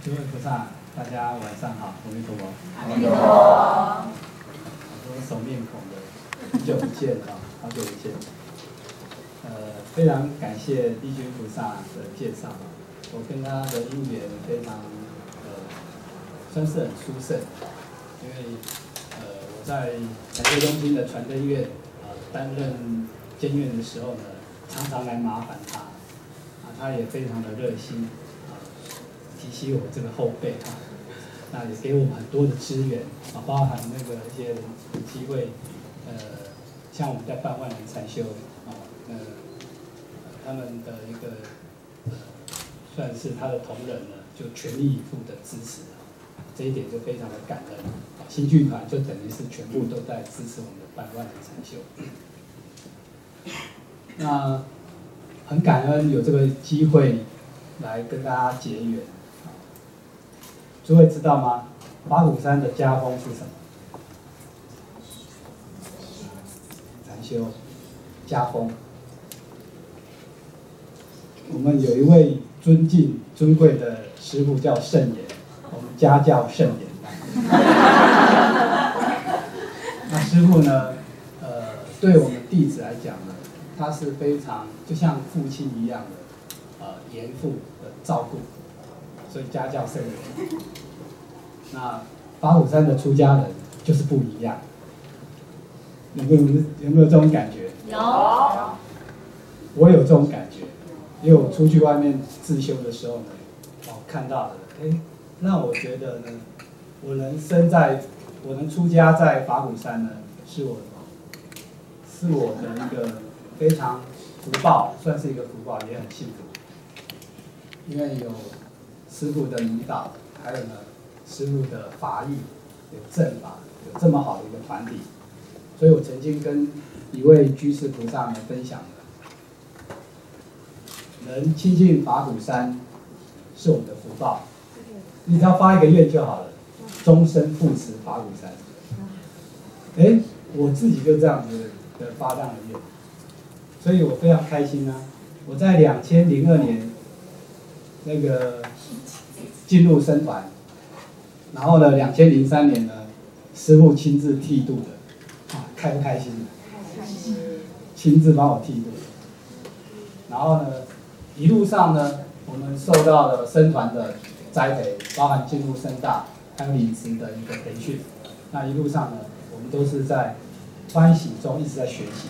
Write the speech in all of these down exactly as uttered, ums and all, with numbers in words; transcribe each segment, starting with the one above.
诸位菩萨，大家晚上好，阿弥陀佛。 阿弥陀佛。 我说熟面孔的，很久不见啊，好久不见。呃，非常感谢帝君菩萨的介绍，我跟他的因缘非常呃，算是很殊胜，因为呃我在感觉中心的传灯院啊、呃、担任监院的时候呢，常常来麻烦他，啊他也非常的热心。提携我这个后辈哈，那也给我们很多的资源啊，包含那个一些机会，呃，像我们在办万人禅修啊，呃，他们的一个呃，算是他的同仁呢，就全力以赴的支持啊，这一点就非常的感恩啊。新剧团就等于是全部都在支持我们的办万人禅修，那很感恩有这个机会来跟大家结缘。诸位知道吗？法鼓山的家风是什么？禅修家风。我们有一位尊敬尊贵的师父叫圣严，我们家叫圣严。那师父呢？呃，对我们弟子来讲呢，他是非常就像父亲一样的呃严父的照顾。所以家教圣严。那法鼓山的出家人就是不一样，有没有有没有这种感觉？ 有。 我有这种感觉，因为我出去外面自修的时候呢，哦看到了，哎，让我觉得呢，我能生在，我能出家在法鼓山呢，是我，是我的一个非常福报，算是一个福报，也很幸福，因为有师父的引导，还有呢，师父的法义，有正法，有这么好的一个团体，所以我曾经跟一位居士菩萨们分享了，能亲近法鼓山是我们的福报，你只要发一个愿就好了，终身护持法鼓山。哎，我自己就这样子的发这样的愿，所以我非常开心啊！我在两千零二年。那个进入僧团，然后呢，两千零三年呢，师父亲自剃度的，啊，开不开心？开心。亲自帮我剃度，然后呢，一路上呢，我们受到了僧团的栽培，包含进入僧大，还有领职的一个培训。那一路上呢，我们都是在欢喜中一直在学习。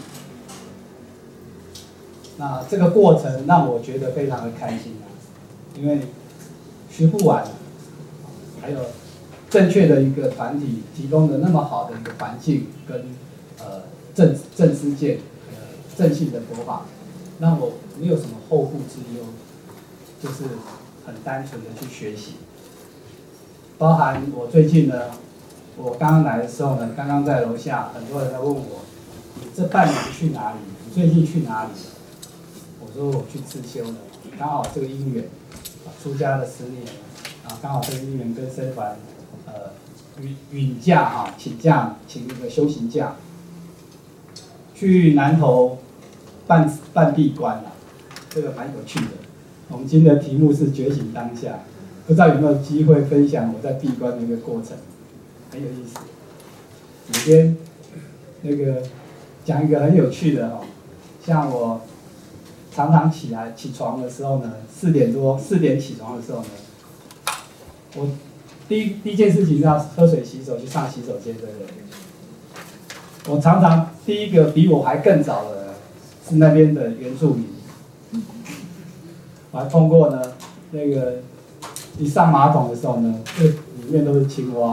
那这个过程让我觉得非常的开心啊。因为学不完，还有正确的一个团体提供的那么好的一个环境跟呃正正知见、呃正信的佛法，让我没有什么后顾之忧，就是很单纯的去学习。包含我最近呢，我刚刚来的时候呢，刚刚在楼下，很多人在问我，你这半年去哪里？你最近去哪里？我说我去自修了，刚好这个因缘。出家了十年，啊，刚好这个因缘跟僧团，呃，允允假啊，请假，请一个修行假，去南投办办闭关了，这个蛮有趣的。我们今天的题目是觉醒当下，不知道有没有机会分享我在闭关的一个过程，很有意思。每天那个讲一个很有趣的哦，像我。常常起来起床的时候呢，四点多四点起床的时候呢，我第一第一件事情是要喝水洗手，去上洗手间，对不对？我常常第一个比我还更早的是那边的原住民，我还碰过呢，那个一上马桶的时候呢，这里面都是青蛙，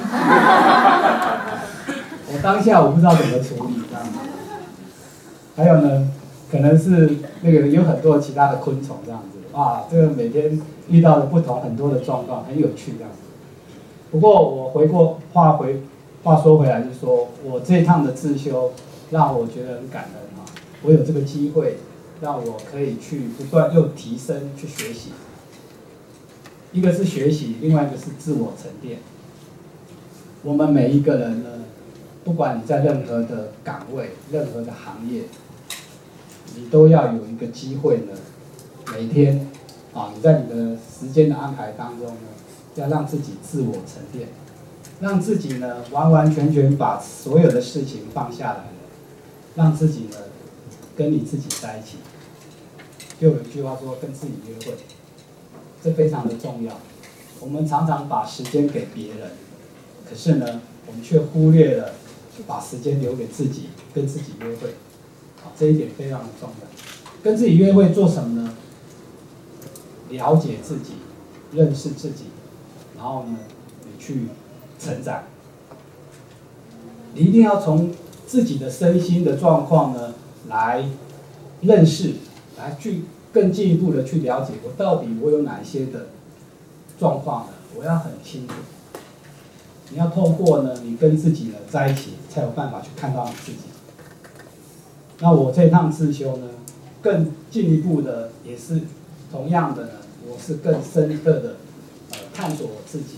我当下我不知道怎么处理，这样子。还有呢。可能是那个有很多其他的昆虫这样子，啊，这个每天遇到的不同很多的状况，很有趣这样子。不过我回过话回话说回来，就是说我这一趟的自修让我觉得很感恩啊，我有这个机会让我可以去不断又提升去学习。一个是学习，另外一个是自我沉淀。我们每一个人呢，不管你在任何的岗位、任何的行业。你都要有一个机会呢，每天啊，你在你的时间的安排当中呢， 要让自己自我沉淀，让自己呢完完全全把所有的事情放下来了，让自己呢跟你自己在一起。就有一句话说，跟自己约会，这非常的重要。我们常常把时间给别人，可是呢，我们却忽略了把时间留给自己，跟自己约会。好，这一点非常的重要。跟自己约会做什么呢？了解自己，认识自己，然后呢，你去成长。你一定要从自己的身心的状况呢来认识，来去更进一步的去了解我到底我有哪一些的状况呢？我要很清楚。你要透过呢，你跟自己呢在一起，才有办法去看到你自己。那我这趟自修呢，更进一步的也是同样的呢，我是更深刻的呃探索我自己。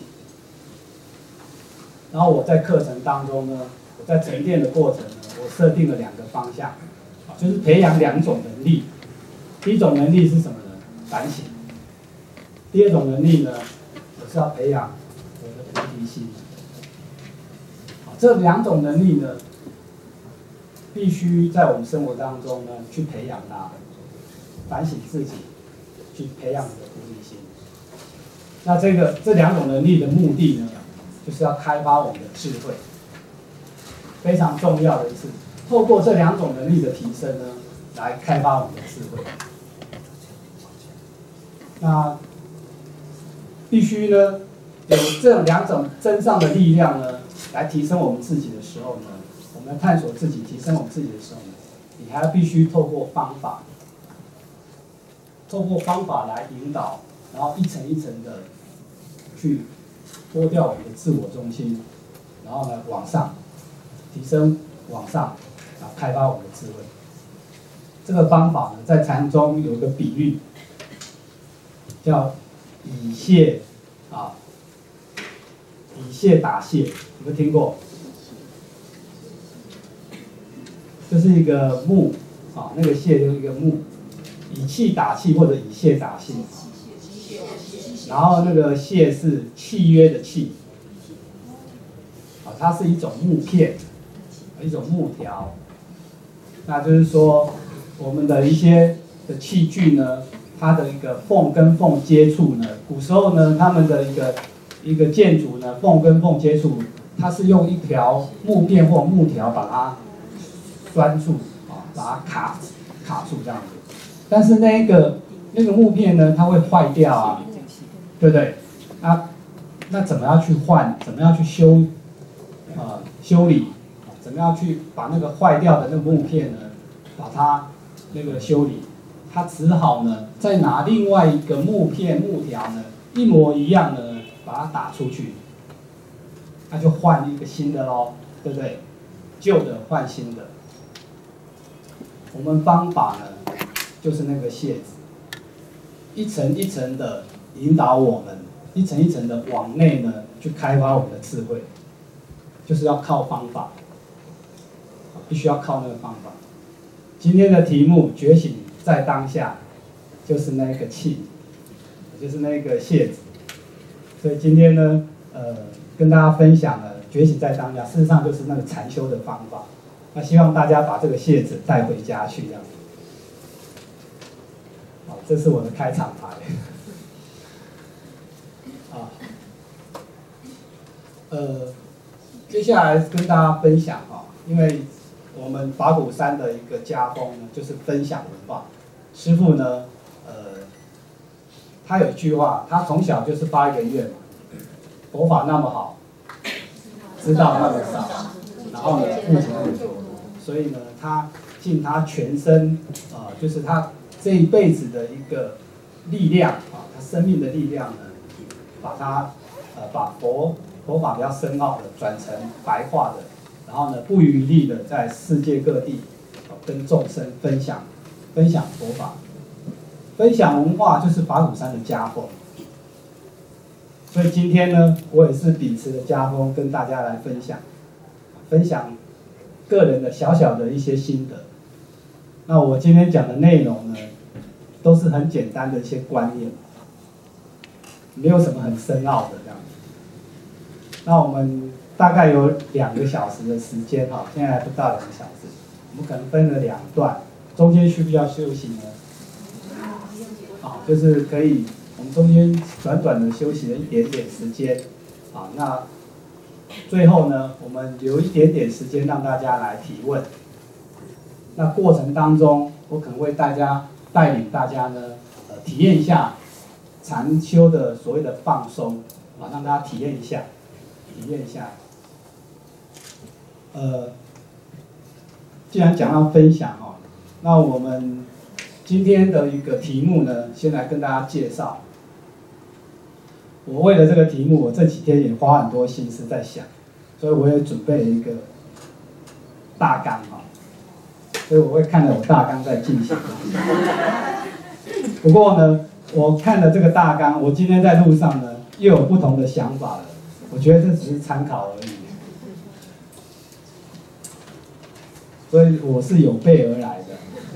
然后我在课程当中呢，我在沉淀的过程呢，我设定了两个方向，啊，就是培养两种能力。第一种能力是什么呢？反省。第二种能力呢，我是要培养我的菩提心。好，这两种能力呢，必须在我们生活当中呢去培养它，反省自己，去培养你的菩提心。那这个这两种能力的目的呢，就是要开发我们的智慧。非常重要的是，透过这两种能力的提升呢，来开发我们的智慧。那必须呢，有这两种真上的力量呢，来提升我们自己的时候呢，我们探索自己、提升我们自己的时候呢，你还必须透过方法，透过方法来引导，然后一层一层的去脱掉我们的自我中心，然后呢往上提升，往上，然后开发我们的智慧。这个方法呢，在禅中有一个比喻，叫以蟹啊，以蟹打蟹，有没有听过？就是一个木啊，那个蟹就是一个木，以气打气或者以蟹打蟹，然后那个蟹是契约的契，啊，它是一种木片，一种木条，那就是说我们的一些的器具呢，它的一个缝跟缝接触呢，古时候呢，他们的一个一个建筑呢，缝跟缝接触，它是用一条木片或木条把它拴住啊，把它卡卡住这样子。但是那个那个木片呢，它会坏掉啊，对不对？啊，那怎么样去换？怎么样去修？呃，修理？怎么样去把那个坏掉的那个木片呢，把它那个修理？他只好呢，再拿另外一个木片木条呢，一模一样的呢，把它打出去，那就换一个新的咯，对不对？旧的换新的。我们方法呢，就是那个蟹子，一层一层的引导我们，一层一层的往内呢，去开发我们的智慧，就是要靠方法，必须要靠那个方法。今天的题目觉醒在当下，就是那个气，就是那个蟹子。所以今天呢，呃，跟大家分享了觉醒在当下，事实上就是那个禅修的方法。那希望大家把这个蟹子带回家去，这样子。好，这是我的开场白。啊，呃，接下来跟大家分享啊，因为我们法鼓山的一个家风呢，就是分享文化。师父呢，呃，他有一句话，他从小就是发一个愿嘛，佛法那么好，知道那么少，然后呢，付出那么多，所以呢，他尽他全身啊、呃，就是他这一辈子的一个力量啊，他生命的力量呢，把它呃把佛佛法比较深奥的转成白话的。然后呢，不遗余力的在世界各地，跟众生分享，分享佛法，分享文化，就是法鼓山的家风。所以今天呢，我也是秉持着家风跟大家来分享，分享个人的小小的一些心得。那我今天讲的内容呢，都是很简单的一些观念。 没有什么很深奥的这样子。那我们大概有两个小时的时间哈，现在还不到两个小时，我们可能分了两段，中间需不需要休息呢？啊，就是可以，我们中间短短的休息了一点点时间，啊，那最后呢，我们留一点点时间让大家来提问。那过程当中，我可能为大家带领大家呢，呃，体验一下禅修的所谓的放松，啊，让大家体验一下，体验一下。呃，既然讲到分享哈，那我们今天的一个题目呢，先来跟大家介绍。我为了这个题目，我这几天也花很多心思在想，所以我也准备了一个大纲哈。所以我会看着我大纲在进行。不过呢，我看了这个大纲，我今天在路上呢又有不同的想法了。我觉得这只是参考而已。所以我是有备而来的。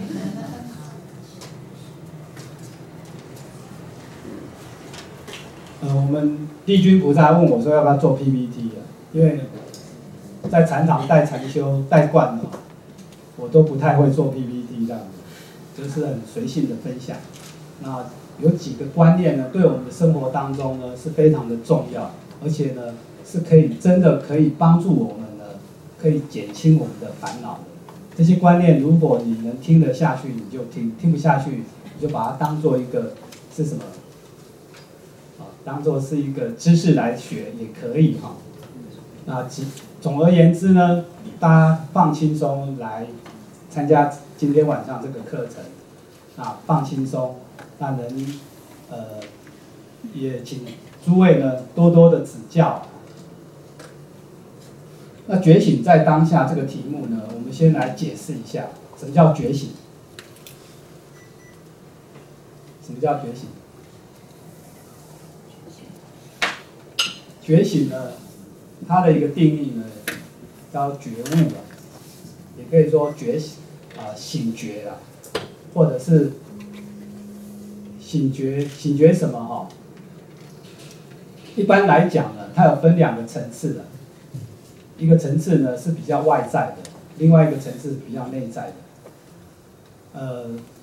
呃，我们帝君菩萨问我说要不要做 P P T 啊？因为在禅堂带禅修带惯了。我都不太会做 P P T 这样子，就是很随性的分享。那有几个观念呢，对我们的生活当中呢是非常的重要，而且呢是可以真的可以帮助我们呢，可以减轻我们的烦恼的。这些观念，如果你能听得下去，你就听；听不下去，你就把它当做一个是什么？啊，当做是一个知识来学也可以哈。那总而言之呢，大家放轻松来参加今天晚上这个课程，啊，放轻松，那能呃也请诸位呢多多的指教。那觉醒在当下这个题目呢，我们先来解释一下，什么叫觉醒？什么叫觉醒？觉醒呢，它的一个定义呢，叫觉悟了，也可以说觉醒啊、呃、醒觉了，或者是醒觉醒觉什么哈？一般来讲呢，它有分两个层次的。一个层次呢是比较外在的，另外一个层次比较内在的。呃，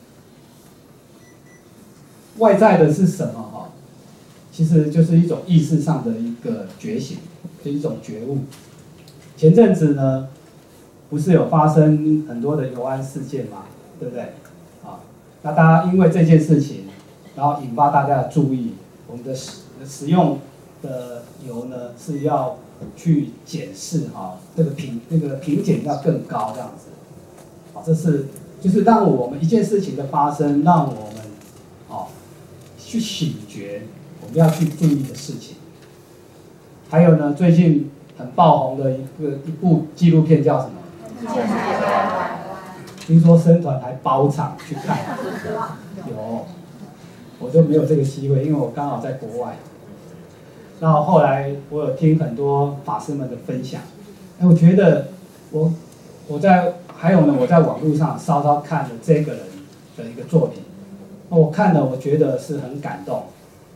外在的是什么哈？其实就是一种意识上的一个觉醒，是一种觉悟。前阵子呢，不是有发生很多的油案事件嘛，对不对？啊，那大家因为这件事情，然后引发大家的注意，我们的使使用的油呢是要去检视哈，这个评那个评检要更高这样子，好，这是就是让我们一件事情的发生，让我们哦去醒觉我们要去注意的事情。还有呢，最近很爆红的一个一部纪录片叫什么？听说僧团还包场去看，有，我就没有这个机会，因为我刚好在国外。然后后来我有听很多法师们的分享，哎，我觉得我我在还有呢，我在网络上稍稍看了这个人的一个作品，我看了我觉得是很感动，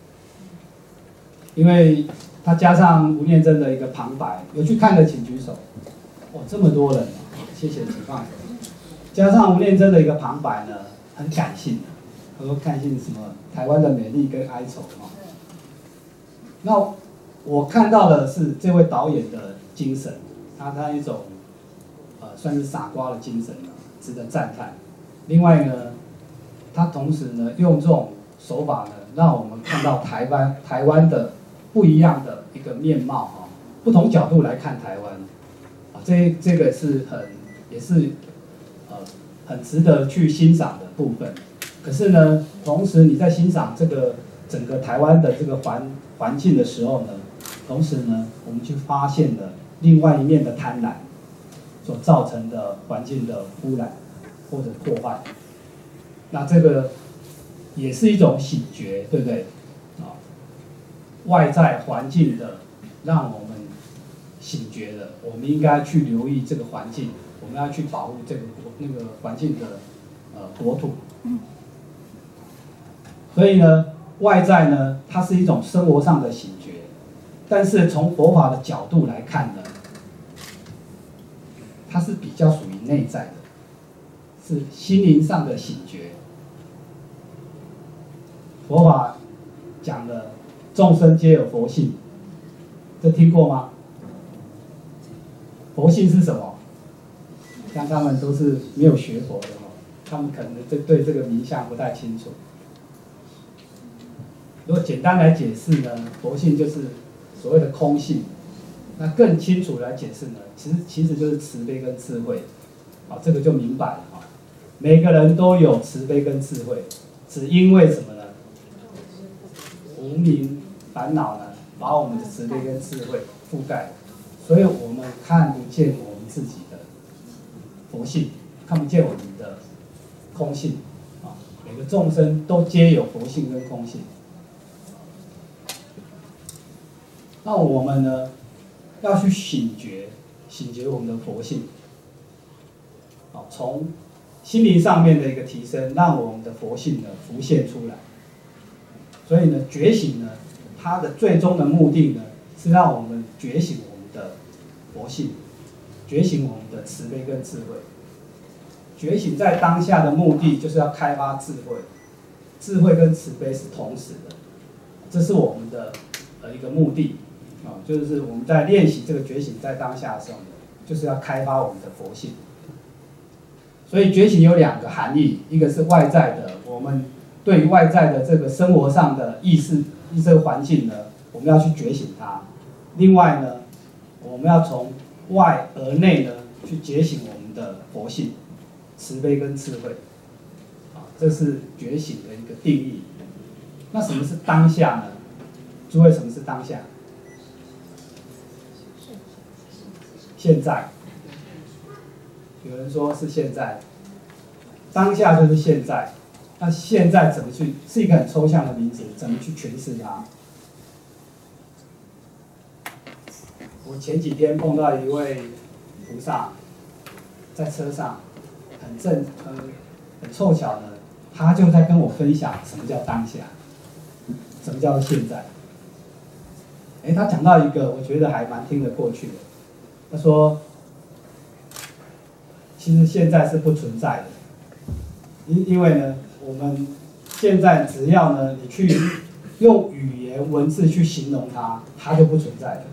因为他加上吴念真的一个旁白，有去看的请举手。哦，这么多人，谢谢，请放手。加上吴念真的一个旁白呢，很感性，他说看性什么台湾的美丽跟哀愁啊。那我看到的是这位导演的精神，他他一种呃算是傻瓜的精神呢，值得赞叹。另外呢，他同时呢用这种手法呢，让我们看到台湾台湾的不一样的一个面貌哈，不同角度来看台湾，啊，这这个是很也是呃很值得去欣赏的部分。可是呢，同时你在欣赏这个整个台湾的这个环环境的时候呢，同时呢，我们去发现了另外一面的贪婪所造成的环境的污染或者破坏。那这个也是一种醒觉，对不对？啊，外在环境的让我们醒觉了，我们应该去留意这个环境，我们要去保护这个那个环境的呃国土。所以呢， 外在呢，它是一种生活上的醒觉，但是从佛法的角度来看呢，它是比较属于内在的，是心灵上的醒觉。佛法讲的众生皆有佛性，这听过吗？佛性是什么？像他们都是没有学佛的哦，他们可能对对这个名相不太清楚。如果简单来解释呢，佛性就是所谓的空性。那更清楚来解释呢，其实其实就是慈悲跟智慧。好，这个就明白了啊。每个人都有慈悲跟智慧，只因为什么呢？无明烦恼呢，把我们的慈悲跟智慧覆盖，所以我们看不见我们自己的佛性，看不见我们的空性啊。每个众生都皆有佛性跟空性。那我们呢，要去醒觉，醒觉我们的佛性，啊，从心灵上面的一个提升，让我们的佛性呢浮现出来。所以呢，觉醒呢，它的最终的目的呢，是让我们觉醒我们的佛性，觉醒我们的慈悲跟智慧。觉醒在当下的目的，就是要开发智慧，智慧跟慈悲是同时的，这是我们的呃一个目的。啊，就是我们在练习这个觉醒在当下的时候呢，就是要开发我们的佛性。所以觉醒有两个含义，一个是外在的，我们对于外在的这个生活上的意识、意识环境呢，我们要去觉醒它；另外呢，我们要从外而内呢，去觉醒我们的佛性、慈悲跟智慧。啊，这是觉醒的一个定义。那什么是当下呢？诸位，什么是当下？现在，有人说是现在，当下就是现在。那现在怎么去？是一个很抽象的名词，怎么去诠释它？我前几天碰到一位菩萨，在车上，很正，呃，很凑巧的，他就在跟我分享什么叫当下，什么叫做现在。哎，他讲到一个，我觉得还蛮听得过去的。他说：“其实现在是不存在的，因因为呢，我们现在只要呢，你去用语言文字去形容它，它就不存在了。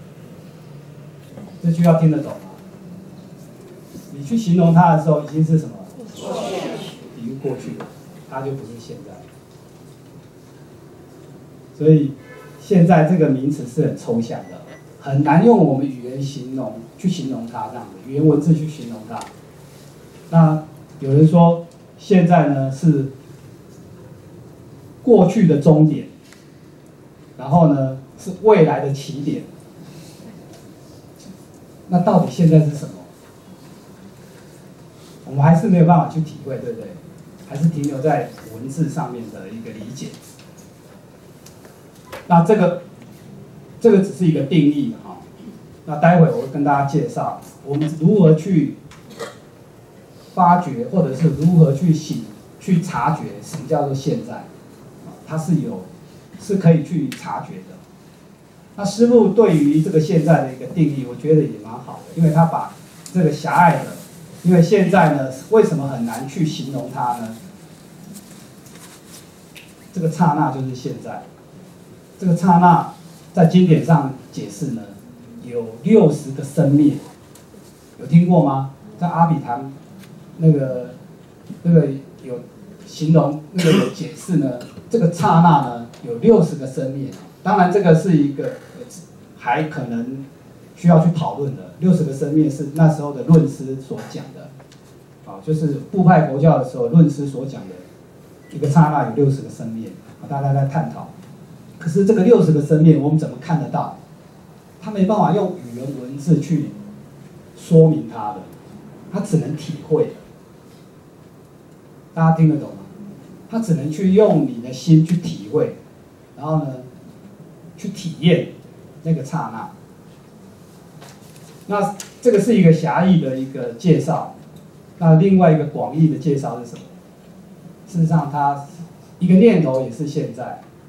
这句要听得懂吗？你去形容它的时候，已经是什么？已经过去了，它就不是现在。所以，现在这个名词是很抽象的。”很难用我们语言形容去形容它，这样的语言文字去形容它。那有人说，现在呢是过去的终点，然后呢是未来的起点。那到底现在是什么？我们还是没有办法去体会，对不对？还是停留在文字上面的一个理解。那这个。这个只是一个定义哈，那待会我会跟大家介绍我们如何去发掘，或者是如何去醒、去察觉什么叫做现在，它是有是可以去察觉的。那师父对于这个现在的一个定义，我觉得也蛮好的，因为他把这个狭隘的，因为现在呢，为什么很难去形容它呢？这个刹那就是现在，这个刹那。在经典上解释呢，有六十个生灭，有听过吗？在阿毗昙那个那个有形容那个有解释呢，这个刹那呢有六十个生灭。当然这个是一个还可能需要去讨论的。六十个生灭是那时候的论师所讲的，啊，就是部派佛教的时候论师所讲的一个刹那有六十个生灭，啊，大家在探讨。可是这个六十个生灭，我们怎么看得到？他没办法用语言文字去说明它的，他只能体会。大家听得懂吗？他只能去用你的心去体会，然后呢，去体验那个刹那。那这个是一个狭义的一个介绍，那另外一个广义的介绍是什么？事实上，它一个念头也是现在。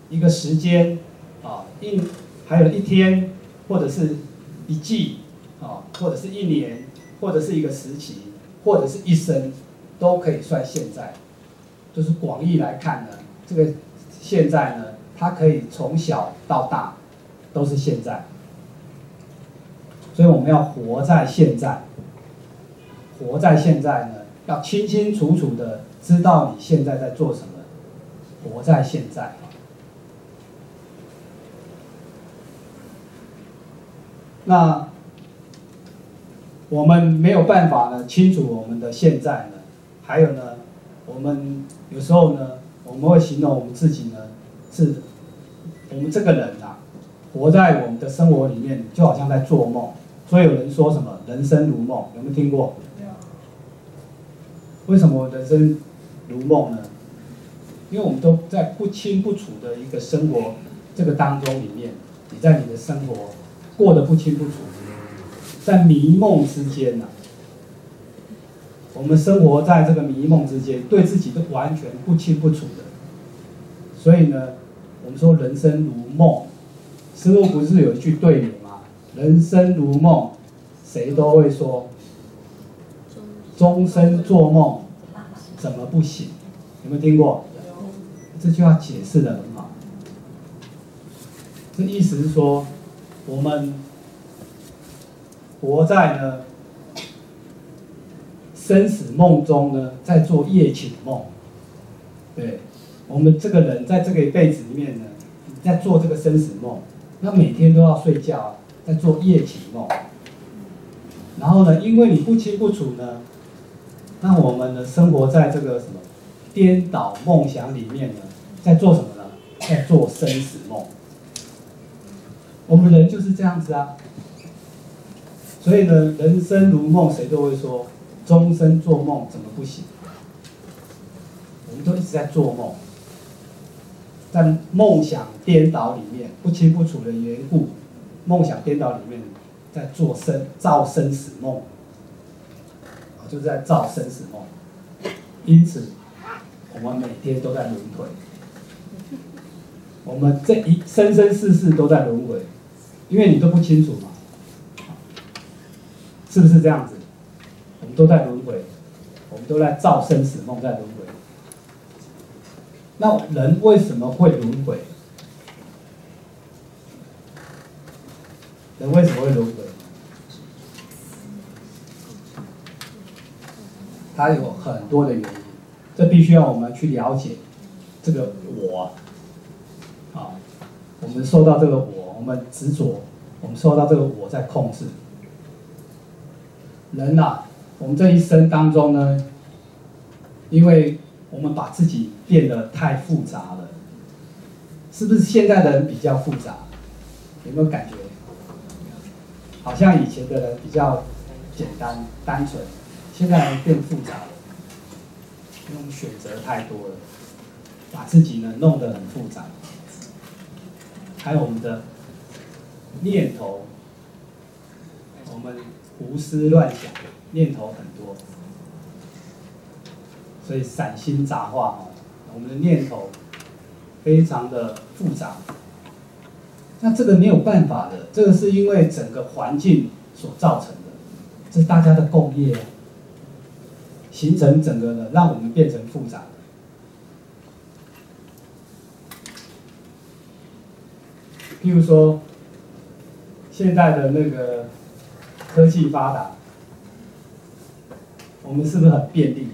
一个时间啊，一还有一天，或者是一季啊，或者是一年，或者是一个时期，或者是一生，都可以算现在。就是广义来看呢，这个现在呢，它可以从小到大都是现在。所以我们要活在现在，活在现在呢，要清清楚楚的知道你现在在做什么，活在现在。那我们没有办法呢清楚我们的现在呢，还有呢，我们有时候呢，我们会形容我们自己呢，是我们这个人啊，活在我们的生活里面，就好像在做梦。所以有人说什么人生如梦，有没有听过？为什么人生如梦呢？因为我们都在不清不楚的一个生活这个当中里面，你在你的生活过得不清不楚，在迷梦之间呢、啊，我们生活在这个迷梦之间，对自己都完全不清不楚的。所以呢，我们说人生如梦，师父不是有一句对联吗？人生如梦，谁都会说，终身做梦怎么不醒？有没有听过？这句话解释得很好。这意思是说，我们活在呢生死梦中呢，在做夜寝梦。对，我们这个人在这个一辈子里面呢，在做这个生死梦，那每天都要睡觉啊，在做夜寝梦。然后呢，因为你不清不楚呢，那我们呢生活在这个什么颠倒梦想里面呢，在做什么呢？在做生死梦。我们人就是这样子啊。所以呢，人生如梦，谁都会说，终身做梦怎么不醒？我们都一直在做梦，在梦想颠倒里面，不清不楚的缘故，梦想颠倒里面，在做生造生死梦，就是在造生死梦。因此，我们每天都在轮回，我们这一生生世世都在轮回，因为你都不清楚嘛，是不是这样子？我们都在轮回，我们都在造生死梦，在轮回。那人为什么会轮回？人为什么会轮回？它有很多的原因，这必须要我们去了解这个我啊，我们受到这个我，我们执着，我们受到这个我在控制。人啊，我们这一生当中呢，因为我们把自己变得太复杂了，是不是现在的人比较复杂？有没有感觉？好像以前的人比较简单单纯，现在人变复杂了，因为我们选择太多了，把自己呢弄得很复杂。还有我们的念头，我们胡思乱想，念头很多，所以散心杂化哦，我们的念头非常的复杂。那这个没有办法的，这个是因为整个环境所造成的，这是大家的共业啊，形成整个的让我们变成复杂。譬如说，现在的那个科技发达，我们是不是很便利？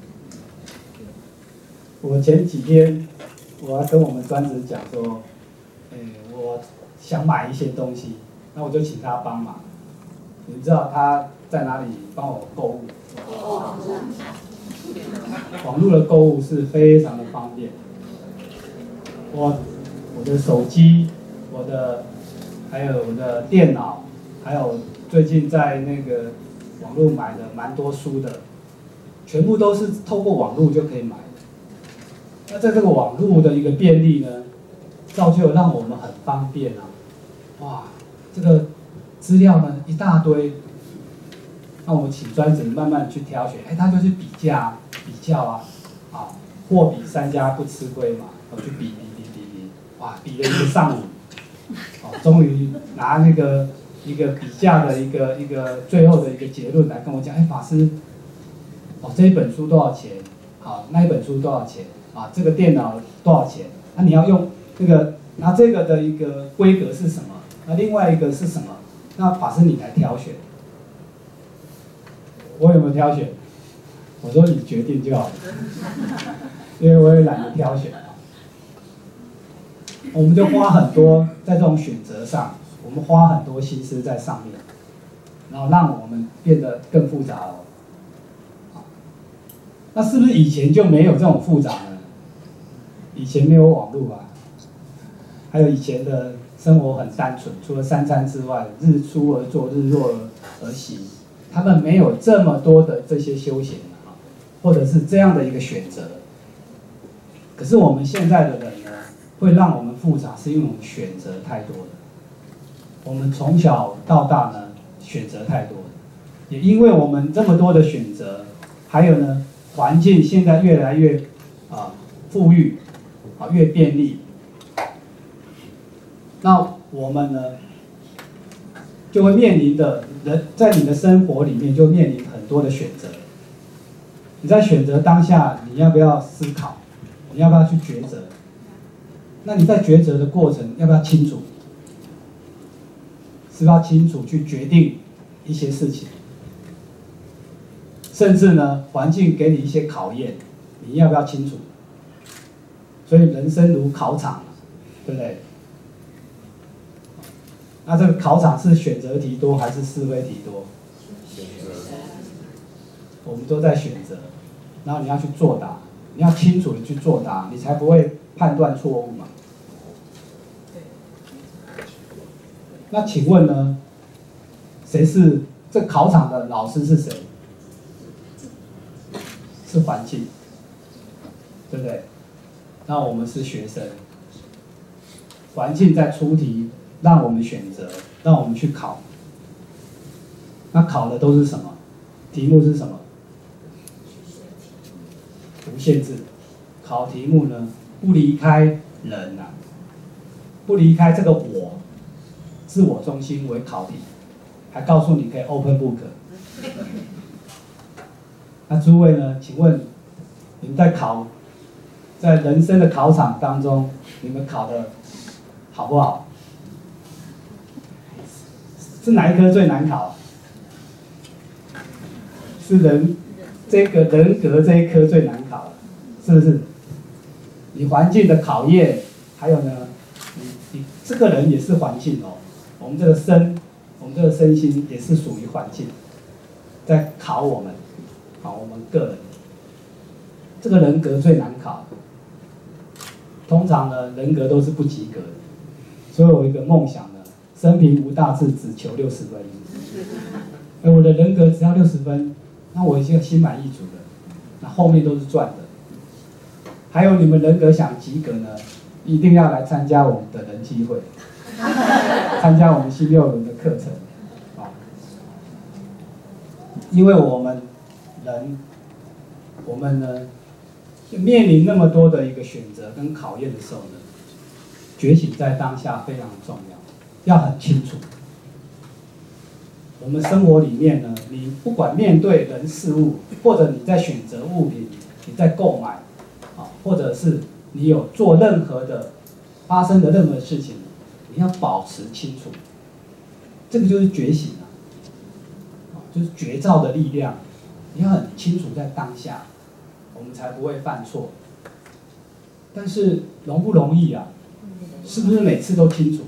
我前几天我要跟我们专职讲说，哎，我想买一些东西，那我就请他帮忙。你知道他在哪里帮我购物？网络的购物是非常的方便。我我的手机，我的还有我的电脑，还有最近在那个网络买的蛮多书的，全部都是透过网络就可以买的。那在这个网络的一个便利呢，造就让我们很方便啊！哇，这个资料呢一大堆，那我们请专职慢慢去挑选，哎，他就去比价、比较啊，啊，货比三家不吃亏嘛，我去比比比比比， 哇，比了一个上午，哦，终于拿那个一个比价的一个一个最后的一个结论来跟我讲，哎，法师，哦，这一本书多少钱？好，那一本书多少钱？啊，这个电脑多少钱？那、啊、你要用那个，那这个的一个规格是什么？那另外一个是什么？那法师你来挑选。我有没有挑选？我说你决定就好了，因为我也懒得挑选。我们就花很多在这种选择上，我们花很多心思在上面，然后让我们变得更复杂了。那是不是以前就没有这种复杂呢？以前没有网络啊，还有以前的生活很单纯，除了三餐之外，日出而作，日落而息。他们没有这么多的这些休闲啊，或者是这样的一个选择。可是我们现在的人呢，会让我们复杂，是因为我们选择太多了。我们从小到大呢，选择太多了，也因为我们这么多的选择，还有呢，环境现在越来越啊富裕，啊越便利，那我们呢？就会面临的人在你的生活里面就面临很多的选择。你在选择当下，你要不要思考？你要不要去抉择？那你在抉择的过程，要不要清楚？是不是要清楚去决定一些事情？甚至呢，环境给你一些考验，你要不要清楚？所以人生如考场，对不对？那这个考场是选择题多还是是非题多？选择。我们都在选择，然后你要去作答，你要清楚的去作答，你才不会判断错误嘛。那请问呢，谁是这考场的老师是谁？是环境，对不对？那我们是学生，环境在出题。让我们选择，让我们去考。那考的都是什么？题目是什么？无限制。考题目呢，不离开人啊，不离开这个我，自我中心为考题，还告诉你可以 open book。那诸位呢？请问你们在考，在人生的考场当中，你们考的好不好？是哪一科最难考？是人这个人格这一科最难考，是不是？你环境的考验，还有呢，你你这个人也是环境哦。我们这个身，我们这个身心也是属于环境，在考我们，考我们个人。这个人格最难考，通常呢人格都是不及格的，所以我有一个梦想呢。生平无大志，只求六十分。而我的人格只要六十分，那我已经心满意足了。那后面都是赚的。还有你们人格想及格呢，一定要来参加我们的人机会，参加我们新六轮的课程，啊，因为我们人，我们呢，面临那么多的一个选择跟考验的时候呢，觉醒在当下非常重要。要很清楚，我们生活里面呢，你不管面对人事物，或者你在选择物品，你在购买，啊，或者是你有做任何的发生的任何事情，你要保持清楚，这个就是觉醒啊，就是觉照的力量，你要很清楚在当下，我们才不会犯错。但是容不容易啊？是不是每次都清楚？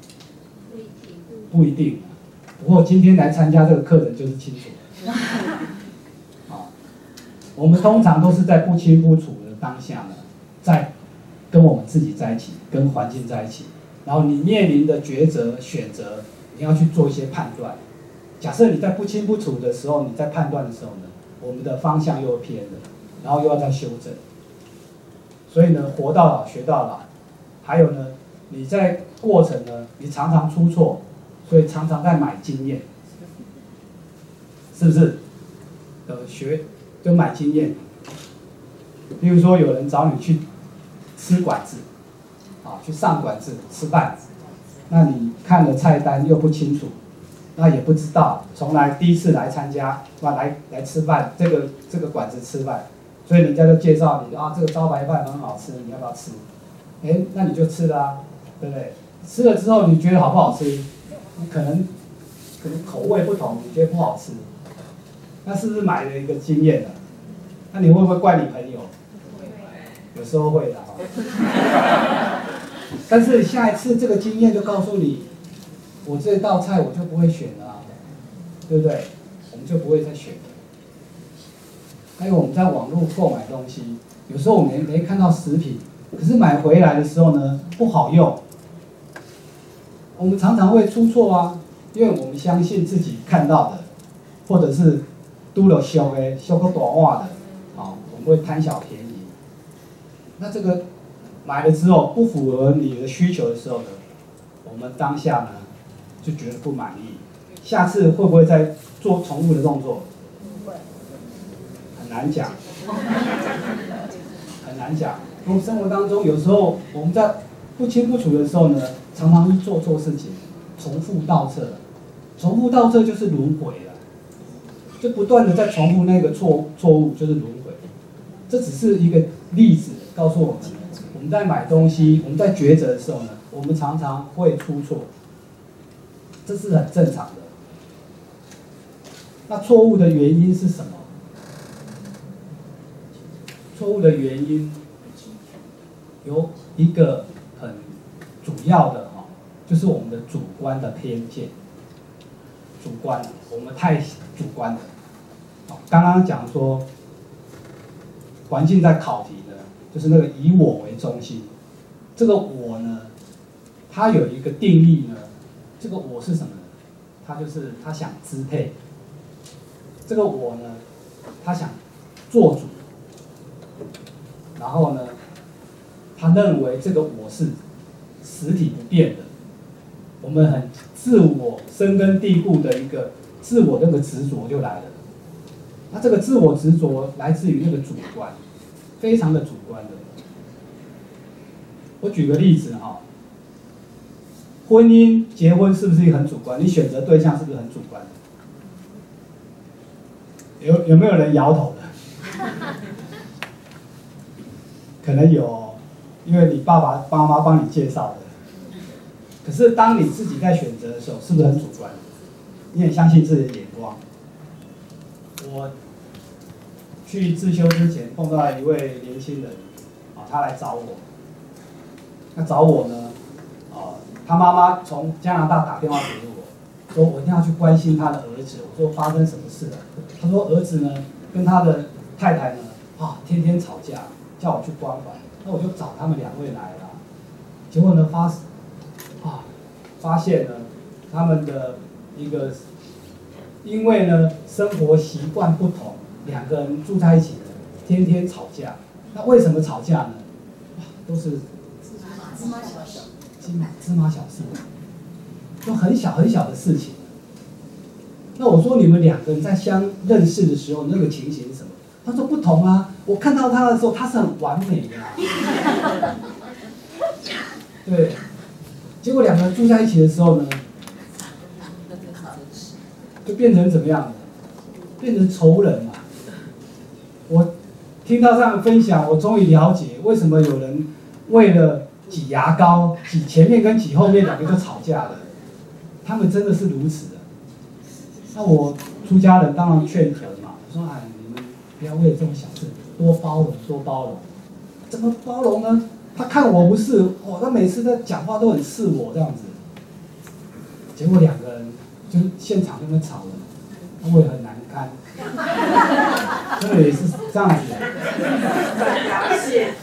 不一定，不过今天来参加这个课程就是清楚。啊，我们通常都是在不清不楚的当下呢，在跟我们自己在一起，跟环境在一起，然后你面临的抉择、选择，你要去做一些判断。假设你在不清不楚的时候，你在判断的时候呢，我们的方向又偏了，然后又要再修正。所以呢，活到老学到老，还有呢，你在过程呢，你常常出错。所以常常在买经验，是不是？呃，学就买经验。例如说，有人找你去吃馆子， 啊去上馆子吃饭，那你看了菜单又不清楚，那也不知道，从来第一次来参加，哇来来吃饭，这个这个馆子吃饭，所以人家就介绍你啊，这个招牌饭很好吃，你要不要吃？哎，那你就吃了啊，对不对？吃了之后你觉得好不好吃？你可能可能口味不同，你觉得不好吃，那是不是买了一个经验了？那你会不会怪你朋友？有时候会的哈。但是下一次这个经验就告诉你，我这道菜我就不会选了啊，对不对？我们就不会再选了。还有我们在网络购买东西，有时候我们没看到食品，可是买回来的时候呢不好用，我们常常会出错啊，因为我们相信自己看到的，或者是拄了俗的、俗个大碗的，啊，我们会贪小便宜。那这个买了之后不符合你的需求的时候呢，我们当下呢就觉得不满意，下次会不会再做重复的动作？很难讲，很难讲。我们生活当中有时候我们在不清不楚的时候呢，常常会做错事情，重复倒车，重复倒车就是轮回了，就不断的在重复那个错错误，就是轮回。这只是一个例子，告诉我们，我们在买东西，我们在抉择的时候呢，我们常常会出错，这是很正常的。那错误的原因是什么？错误的原因有一个很主要的哈，就是我们的主观的偏见。主观，我们太主观了。刚刚讲说，环境在考题呢，就是那个以我为中心。这个我呢，它有一个定义呢，这个我是什么呢？它就是他想支配。这个我呢，他想做主。然后呢，他认为这个我是实体不变的，我们很自我深根蒂固的一个自我那个执着就来了。那这个自我执着来自于那个主观，非常的主观的。我举个例子哈，婚姻结婚是不是很主观？你选择对象是不是很主观？有有没有人摇头的？可能有，因为你爸爸妈妈帮你介绍的。可是当你自己在选择的时候，是不是很主观？你很相信自己的眼光。我去自修之前碰到一位年轻人，啊，他来找我。那找我呢，啊，他妈妈从加拿大打电话给我，说我一定要去关心他的儿子。我说发生什么事了？他说儿子呢跟他的太太呢，啊，天天吵架。叫我去关怀，那我就找他们两位来了。结果呢，发啊发现呢，他们的一个，因为呢生活习惯不同，两个人住在一起呢，天天吵架。那为什么吵架呢？都是芝麻小事，芝麻芝麻小事，都很小很小的事情。那我说你们两个人在相认识的时候，那个情形是什么？他说不同啊，我看到他的时候，他是很完美的、啊。对，结果两个人住在一起的时候呢，就变成怎么样？变成仇人嘛。我听到这样的分享，我终于了解为什么有人为了挤牙膏，挤前面跟挤后面两个就吵架了。他们真的是如此的。那我出家人当然劝和嘛，我说哎。不要为了这种小事多包容，多包容。怎么包容呢？他看我不是，哦，他每次在讲话都很刺我这样子。结果两个人就现场就那吵了，我也很难堪。真的也是这样子的。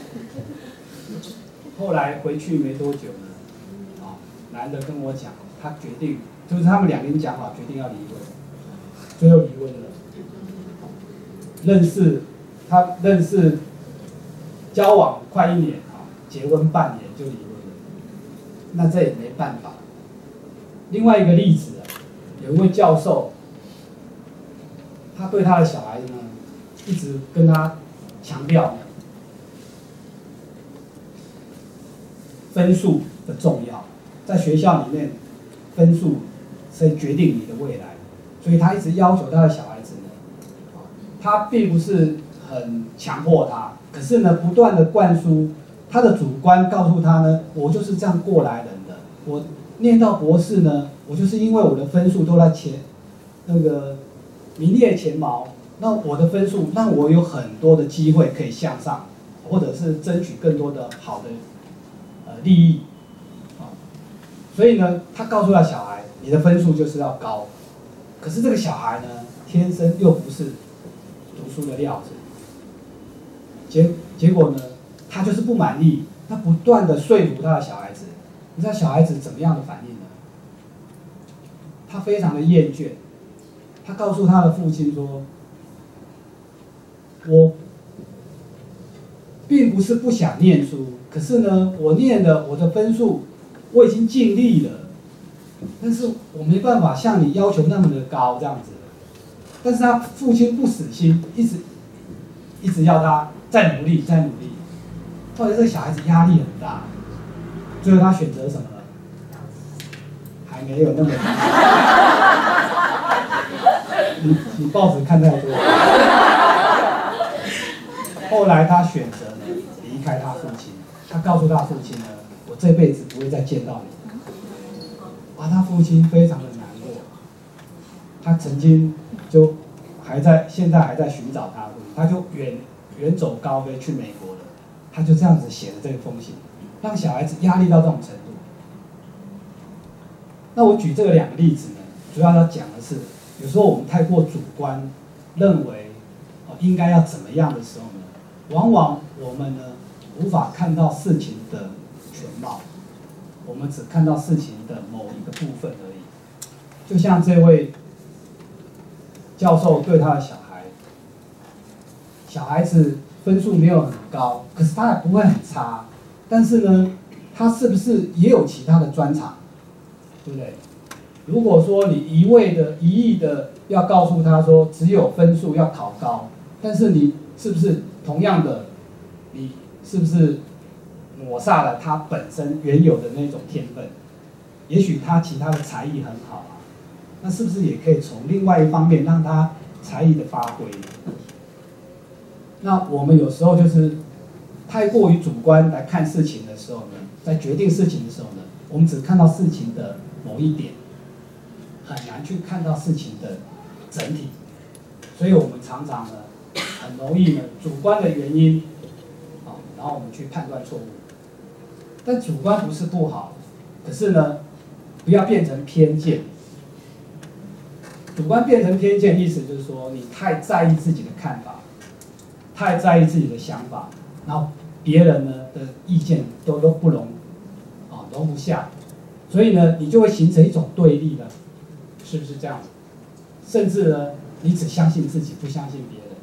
后来回去没多久呢，啊，男的跟我讲，他决定就是他们两个人讲好，决定要离婚，最后离婚了。认识他认识交往快一年啊，结婚半年就离婚了，那这也没办法。另外一个例子啊，有一位教授，他对他的小孩呢，一直跟他强调， 分数的重要，在学校里面，分数是决定你的未来，所以他一直要求他的小孩子呢，他并不是很强迫他，可是呢，不断的灌输他的主观，告诉他呢，我就是这样过来人的，我念到博士呢，我就是因为我的分数都在前那个名列前茅，那我的分数让我有很多的机会可以向上，或者是争取更多的好的呃利益，啊，所以呢，他告诉他小孩，你的分数就是要高，可是这个小孩呢，天生又不是读书的料子，结结果呢，他就是不满意，他不断的说服他的小孩子，你知道小孩子怎么样的反应呢？他非常的厌倦，他告诉他的父亲说，我并不是不想念书，可是呢，我念的我的分数我已经尽力了，但是我没办法像你要求那么的高这样子。但是他父亲不死心，一直一直要他再努力再努力。后来这个小孩子压力很大，最后他选择什么呢？还没有那么你你报纸看太多。后来他选择呢离开他父亲，他告诉他父亲呢，我这辈子不会再见到你。啊，他父亲非常的难过，他曾经就还在现在还在寻找他，他就远远走高飞去美国了。他就这样子写了这个封信，让小孩子压力到这种程度。那我举这个两个例子呢，主要要讲的是，有时候我们太过主观，认为哦应该要怎么样的时候呢，往往我们呢无法看到事情的全貌，我们只看到事情的某一个部分而已。就像这位教授对他的小孩，小孩子分数没有很高，可是他也不会很差，但是呢，他是不是也有其他的专长，对不对？如果说你一味的、一意的要告诉他说只有分数要考高，但是你是不是同样的，你是不是抹煞了他本身原有的那种天分？也许他其他的才艺很好啊，那是不是也可以从另外一方面让他才艺的发挥？那我们有时候就是太过于主观来看事情的时候呢，在决定事情的时候呢，我们只看到事情的某一点，很难去看到事情的整体，所以我们常常呢，很容易呢主观的原因，啊，然后我们去判断错误。但主观不是不好，可是呢，不要变成偏见。主观变成偏见，意思就是说你太在意自己的看法。太在意自己的想法，然后别人呢的意见都都不容啊容不下，所以呢你就会形成一种对立了，是不是这样？甚至呢你只相信自己，不相信别人，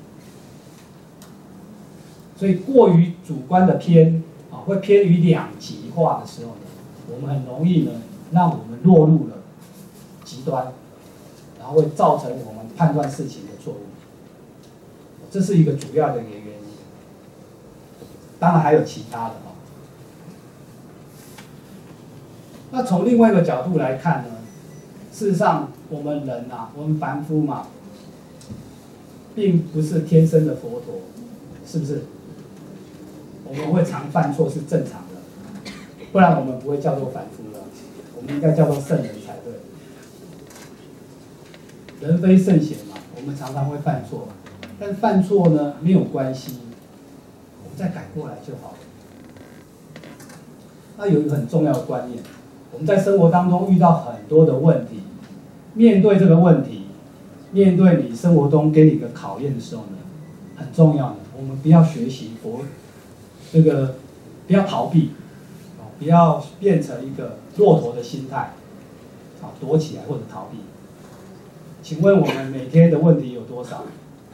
所以过于主观的偏啊会偏于两极化的时候呢，我们很容易呢让我们落入了极端，然后会造成我们判断事情的错误。这是一个主要的一个原因，当然还有其他的哦。那从另外一个角度来看呢，事实上我们人啊，我们凡夫嘛，并不是天生的佛陀，是不是？我们会常犯错是正常的，不然我们不会叫做凡夫了，我们应该叫做圣人才对。人非圣贤嘛，我们常常会犯错。但犯错呢没有关系，我们再改过来就好了。那有一个很重要的观念，我们在生活当中遇到很多的问题，面对这个问题，面对你生活中给你一个考验的时候呢，很重要的，我们不要学习佛这个，不要逃避，不要变成一个骆驼的心态，啊，躲起来或者逃避。请问我们每天的问题有多少？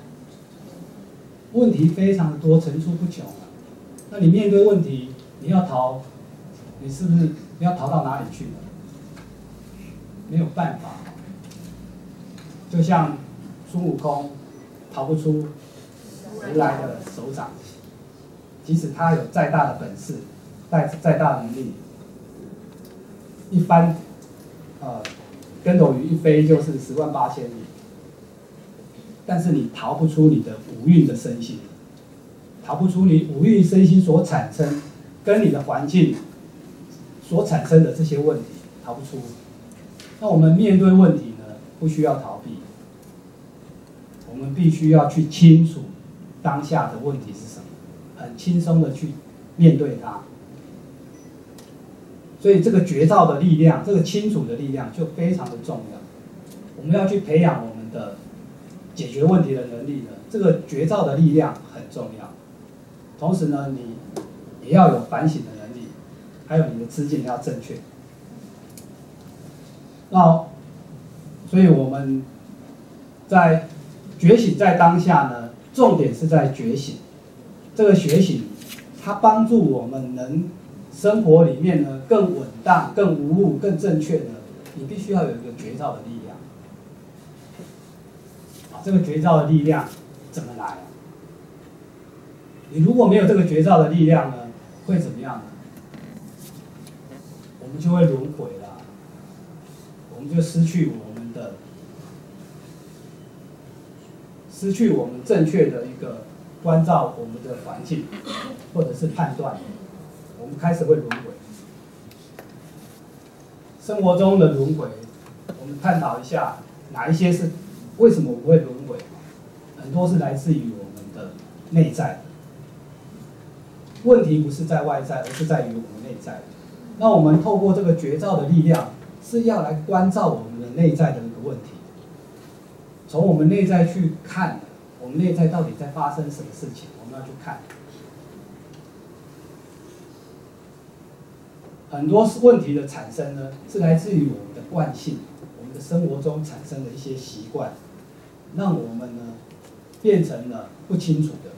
问题非常的多，层出不穷啊。那你面对问题，你要逃，你是不是你要逃到哪里去呢？没有办法。就像孙悟空逃不出如来的手掌，即使他有再大的本事， 再再大能力，一翻，呃，跟斗鱼一飞就是十万八千里，但是你逃不出你的五蕴的身心，逃不出你五蕴身心所产生跟你的环境所产生的这些问题，逃不出。那我们面对问题呢，不需要逃避，我们必须要去清楚当下的问题是什么，很轻松的去面对它。所以这个觉照的力量，这个清楚的力量就非常的重要。我们要去培养我们的解决问题的能力呢，这个觉照的力量很重要。同时呢，你也要有反省的能力，还有你的知见要正确。那所以我们在觉醒在当下呢，重点是在觉醒。这个觉醒，它帮助我们能生活里面呢更稳当、更无误、更正确的。你必须要有一个觉照的力量。啊，这个觉照的力量怎么来？你如果没有这个觉照的力量呢，会怎么样呢？我们就会轮回了，我们就失去我们的，失去我们正确的一个关照我们的环境，或者是判断，我们开始会轮回。生活中的轮回，我们探讨一下哪一些是为什么我们会轮回？很多是来自于我们的内在。问题不是在外在，而是在于我们内在。那我们透过这个觉照的力量，是要来关照我们的内在的一个问题，从我们内在去看，我们内在到底在发生什么事情，我们要去看。很多问题的产生呢，是来自于我们的惯性，我们的生活中产生的一些习惯，让我们呢变成了不清楚的。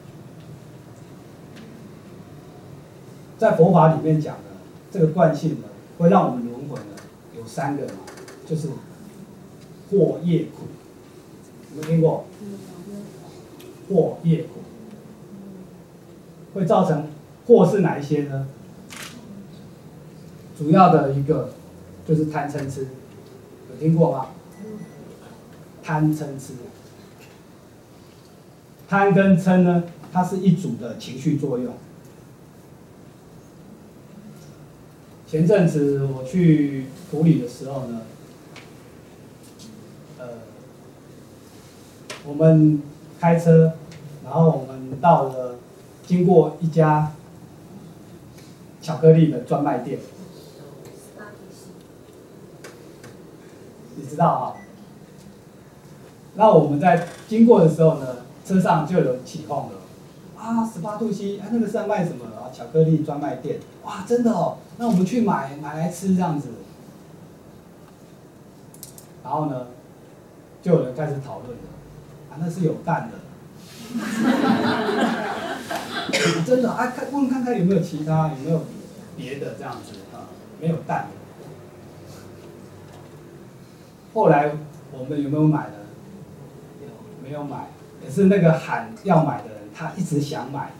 在佛法里面讲的这个惯性呢，会让我们轮回呢，有三个嘛，就是惑业苦，有没有听过？惑业苦会造成惑是哪一些呢？主要的一个就是贪嗔痴，有听过吗？贪嗔痴，贪跟嗔呢，它是一组的情绪作用。前阵子我去埔里的时候呢，呃，我们开车，然后我们到了，经过一家巧克力的专卖店，你知道啊？那我们在经过的时候呢，车上就有起哄了。啊，十八度 C， 啊，那个是在卖什么啊？巧克力专卖店，哇，真的哦，那我们去买买来吃这样子。然后呢，就有人开始讨论了，啊，那是有蛋的，啊、真的啊，看问看看有没有其他，有没有别的这样子啊，没有蛋的。后来我们有没有买呢？没有买，可是那个喊要买的人，他一直想买。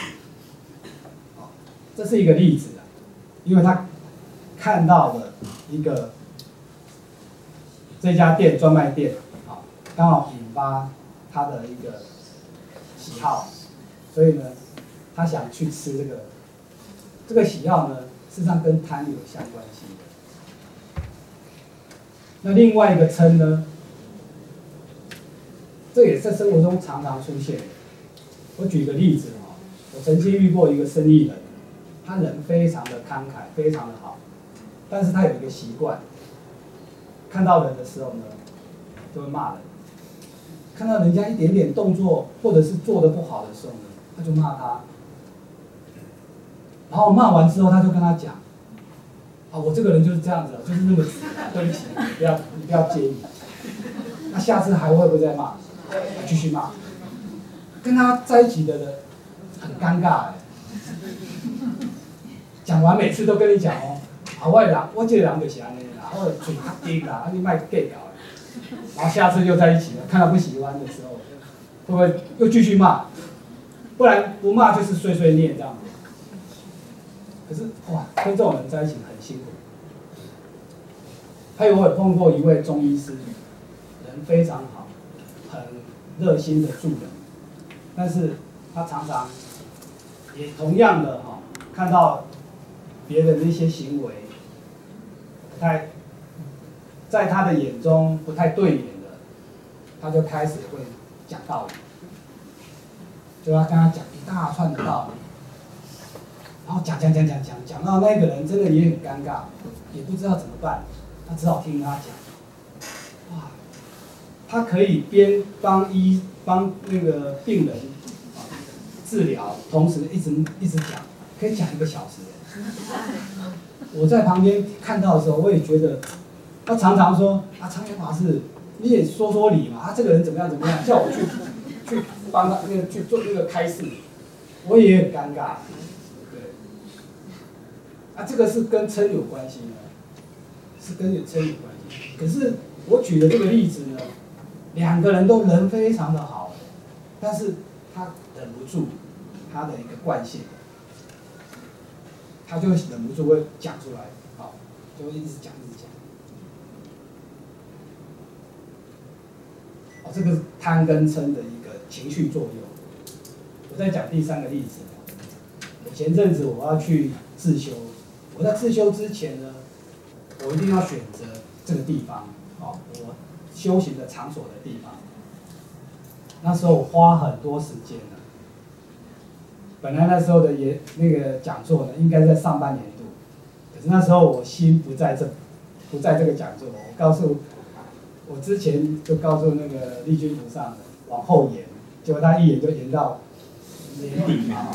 这是一个例子啊，因为他看到了一个这家店专卖店啊，刚好引发他的一个喜好，所以呢，他想去吃这个。这个喜好呢，事实上跟贪有相关系的。那另外一个嗔呢，这也在生活中常常出现。我举个例子啊，我曾经遇过一个生意人，他人非常的慷慨，非常的好，但是他有一个习惯，看到人的时候呢，就会骂人。看到人家一点点动作或者是做的不好的时候呢，他就骂他。然后骂完之后，他就跟他讲：“啊，我这个人就是这样子，就是那么直，对不起，你不要你不要介意。”那下次还会不会再骂？继续骂。跟他在一起的人很尴尬哎。讲完每次都跟你讲哦，啊，我的人，我这个人就是安尼啦，我嘴较硬啦，啊你莫计较。然后下次又在一起了，看到不喜欢的时候，会不会又继续骂？不然不骂就是碎碎念这样子。 可是哇，跟这种人在一起很辛苦。还有我也碰过一位中医师，人非常好，很热心的助人，但是他常常也同样的哈、哦，看到别人的一些行为不太在他的眼中不太对眼的，他就开始会讲道理，就要跟他讲一大串的道理，然后讲讲讲讲讲讲到那个人真的也很尴尬，也不知道怎么办，他只好听他讲。哇，他可以边帮医帮那个病人啊治疗，同时一直一直讲，可以讲一个小时。我在旁边看到的时候，我也觉得，他常常说啊，常元法师，你也说说理嘛，啊，这个人怎么样怎么样，叫我去去帮他那个去做那个开示，我也很尴尬，对，啊，这个是跟嗔有关系的，是跟嗔有关系。可是我举的这个例子呢，两个人都人非常的好，但是他忍不住他的一个惯性。他就忍不住会讲出来，好，就会一直讲一直讲。哦，这个是贪跟嗔的一个情绪作用。我再讲第三个例子。我前阵子我要去自修，我在自修之前呢，我一定要选择这个地方，哦，我修行的场所的地方。那时候我花很多时间了。本来那时候的也那个讲座呢，应该在上半年度，可是那时候我心不在这，不在这个讲座。我告诉，我之前就告诉那个立军菩萨往后延，结果他一延就延到年底嘛，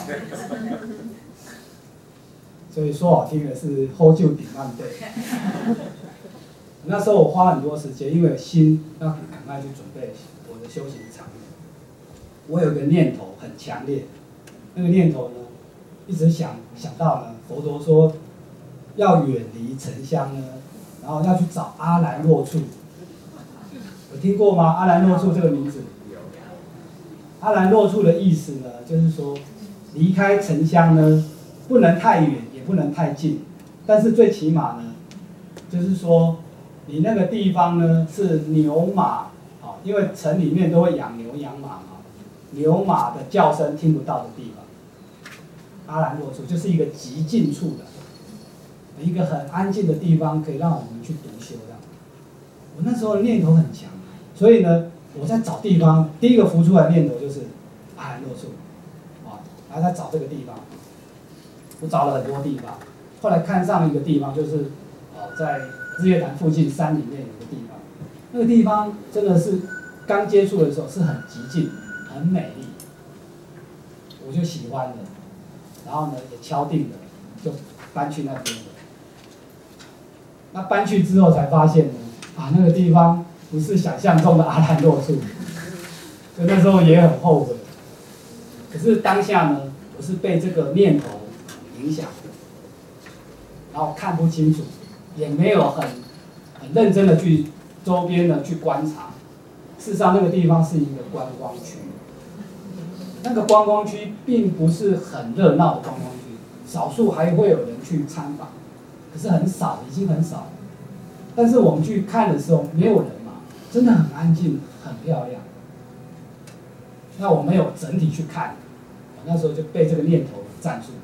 所以说好听的是 hold 住顶慢对。那时候我花很多时间，因为心要赶快去准备我的修行场面。我有个念头很强烈。那个念头呢，一直想想到呢，佛陀说要远离尘香呢，然后要去找阿兰若处。有听过吗？阿兰若处这个名字？阿兰若处的意思呢，就是说离开尘香呢，不能太远，也不能太近，但是最起码呢，就是说你那个地方呢是牛马啊，因为城里面都会养牛养马嘛，牛马的叫声听不到的地方。阿兰若处就是一个极静处的，一个很安静的地方，可以让我们去读修这样。我那时候的念头很强，所以呢，我在找地方，第一个浮出来的念头就是阿兰若处，啊，然后在找这个地方。我找了很多地方，后来看上一个地方，就是哦，在日月潭附近山里面有个地方，那个地方真的是刚接触的时候是很极静、很美丽，我就喜欢了。然后呢，也敲定了，就搬去那边了。那搬去之后才发现呢，啊，那个地方不是想象中的阿兰若处，所以那时候也很后悔。可是当下呢，我是被这个念头影响，然后看不清楚，也没有很很认真的去周边的去观察。事实上，那个地方是一个观光区。那个观光区并不是很热闹的观光区，少数还会有人去参访，可是很少，已经很少了。但是我们去看的时候，没有人嘛，真的很安静，很漂亮。那我没有整体去看，我那时候就被这个念头占住。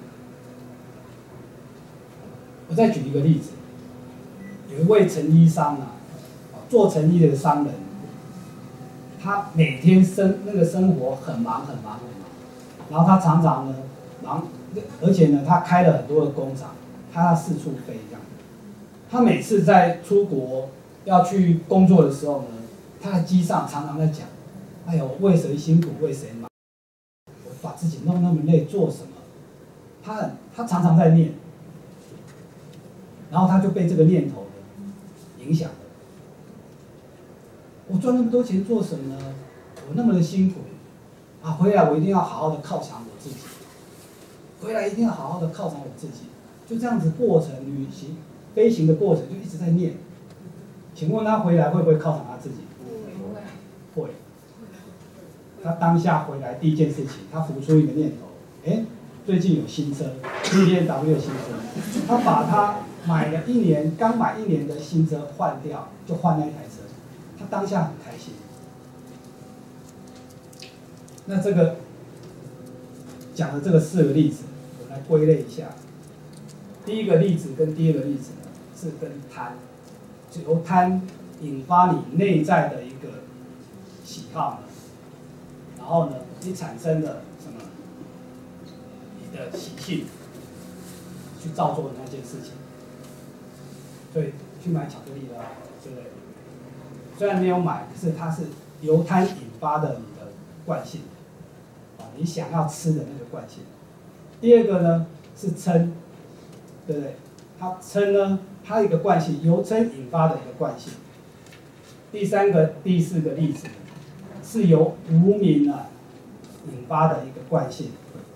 我再举一个例子，有一位成衣商啊，做成衣的商人。他每天生那个生活很忙很忙很忙，然后他常常呢忙，而且呢他开了很多的工厂，他要四处飞这样。他每次在出国要去工作的时候呢，他在机上常常在讲，哎呦为谁辛苦为谁忙，我把自己弄那么累做什么？他很他常常在念，然后他就被这个念头影响了。我赚那么多钱做什么呢？我那么的辛苦，啊，回来我一定要好好的犒赏我自己，回来一定要好好的犒赏我自己，就这样子过程旅行飞行的过程就一直在念。请问他回来会不会犒赏他自己？不会。会。他当下回来第一件事情，他浮出一个念头，哎，最近有新车 ，B M W 新车。 他把他买了一年刚买一年的新车换掉，就换那一台车，他当下很开心。那这个讲的这个四个例子，我们来归类一下。第一个例子跟第二个例子呢，是跟贪，就由贪引发你内在的一个喜好呢，然后呢，你产生了什么？你的习性去照做的那件事情。所以去买巧克力了，对不对？虽然没有买，可是它是由贪引发的你的惯性，啊，你想要吃的那个惯性。第二个呢是嗔，对不对？它嗔呢，它一个惯性，由嗔引发的一个惯性。第三个、第四个例子是由无明啊引发的一个惯性，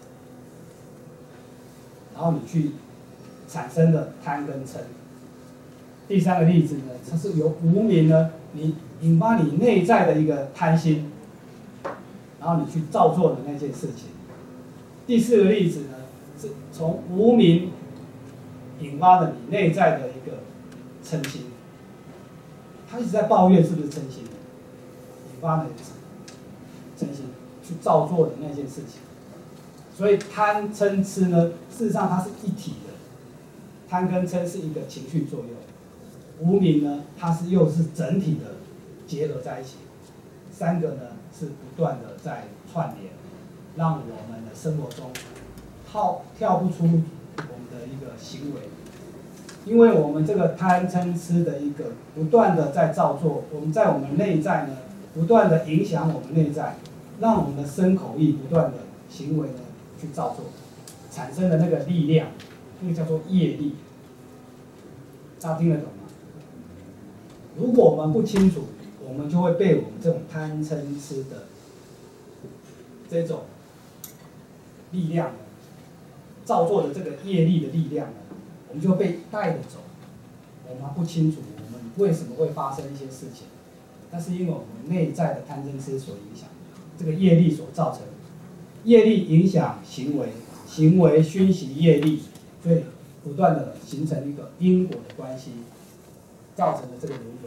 然后你去产生的贪跟嗔。第三个例子呢，它是由无明呢，你引发你内在的一个贪心，然后你去照做的那件事情。第四个例子呢，是从无明引发的你内在的一个嗔心。他一直在抱怨，是不是嗔心？引发的嗔心去照做的那件事情。所以贪嗔痴呢，事实上它是一体的，贪跟嗔是一个情绪作用。无明呢，它是又是整体的结合在一起，三个呢是不断的在串联，让我们的生活中跳跳不出我们的一个行为，因为我们这个贪嗔痴的一个不断的在造作，我们在我们内在呢不断的影响我们内在，让我们的身口意不断的行为呢去造作，产生的那个力量，那个叫做业力，大家听得懂吗？如果我们不清楚，我们就会被我们这种贪嗔痴的这种力量呢，造作的这个业力的力量呢，我们就会被带着走。我们不清楚我们为什么会发生一些事情，那是因为我们内在的贪嗔痴所影响，这个业力所造成。业力影响行为，行为熏习业力，所以不断的形成一个因果的关系。造成的这个轮回，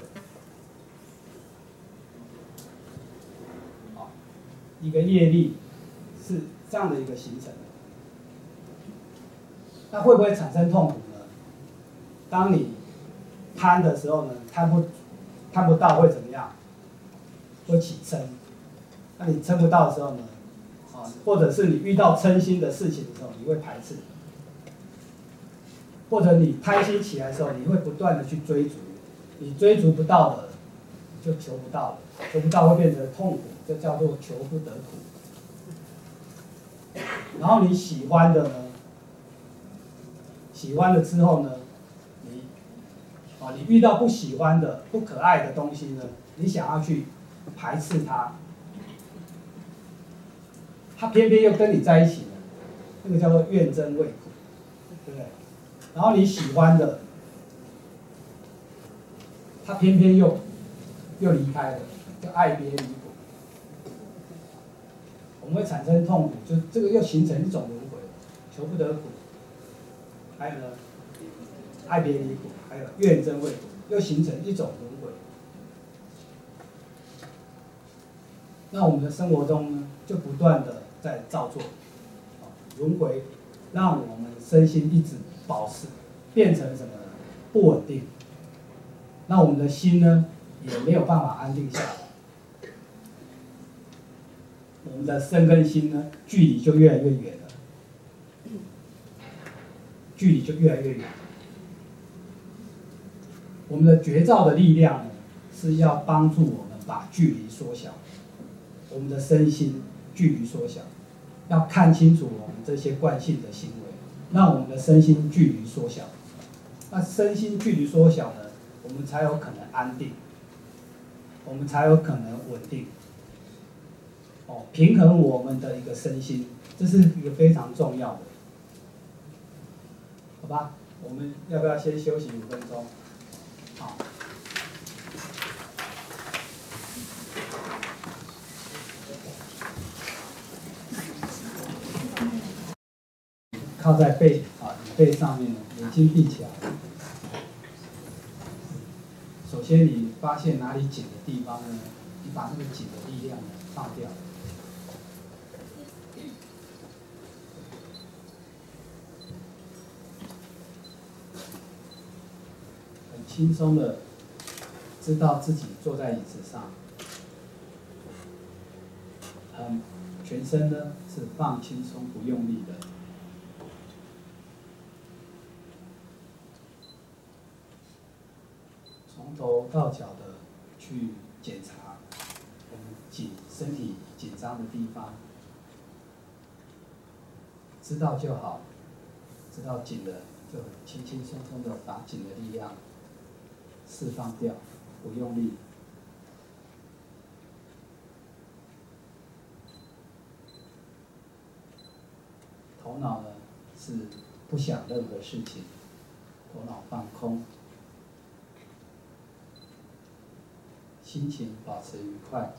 好，一个业力是这样的一个形成的。那会不会产生痛苦呢？当你贪的时候呢，贪不贪不到会怎么样？会起嗔。那你嗔不到的时候呢？啊，或者是你遇到嗔心的事情的时候，你会排斥。或者你贪心起来的时候，你会不断的去追逐。你追逐不到的，就求不到了，求不到会变成痛苦，这叫做求不得苦。然后你喜欢的呢，喜欢了之后呢，你，啊，你遇到不喜欢的、不可爱的东西呢，你想要去排斥它，它偏偏又跟你在一起了，那个叫做怨憎会苦，对不对？然后你喜欢的。他偏偏又又离开了，就爱别离苦，我们会产生痛苦，就这个又形成一种轮回，求不得苦，还有呢，爱别离苦，还有怨憎会苦，又形成一种轮回。那我们的生活中呢，就不断的在造作，轮回，让我们身心一直保持变成什么呢？不稳定。那我们的心呢，也没有办法安定下来，我们的身跟心呢，距离就越来越远了，距离就越来越远。我们的觉照的力量呢，是要帮助我们把距离缩小，我们的身心距离缩小，要看清楚我们这些惯性的行为，让我们的身心距离缩小。那身心距离缩小呢？我们才有可能安定，我们才有可能稳定，哦，平衡我们的一个身心，这是一个非常重要的，好吧？我们要不要先休息五分钟？好，靠在背啊。 背上面，眼睛闭起来。首先，你发现哪里紧的地方呢？你把那个紧的力量呢放掉。很轻松的知道自己坐在椅子上，嗯，全身呢是放轻松不用力的。从头到脚的去检查我们紧身体紧张的地方，知道就好，知道紧了就轻轻松松的把紧的力量释放掉，不用力。头脑呢是不想任何事情，头脑放空，心情保持愉快，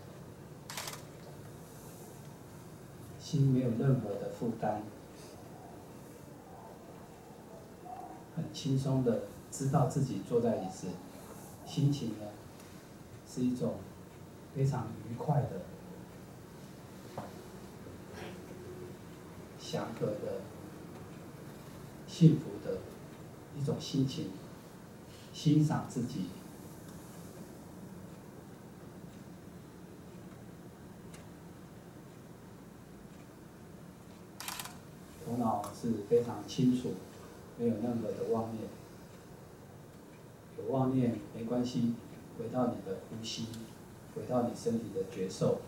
心没有任何的负担，很轻松的知道自己坐在椅子，心情呢是一种非常愉快的、祥和的、幸福的一种心情，欣赏自己。头脑是非常清楚，没有任何的妄念。有妄念没关系，回到你的呼吸，回到你身体的觉受。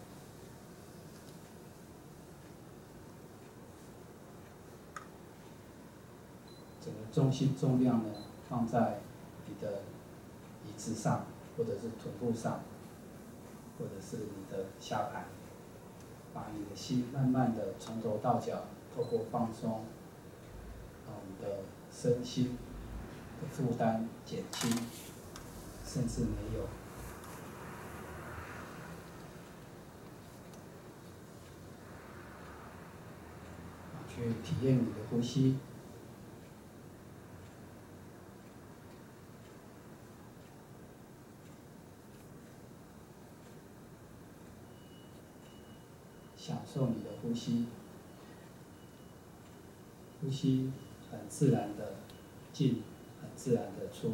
整个重心重量呢，放在你的椅子上，或者是臀部上，或者是你的下盘，把你的心慢慢的从头到脚，透过放松，让我们的身心的负担减轻，甚至没有。去体验你的呼吸。享受你的呼吸，呼吸很自然的进，很自然的出。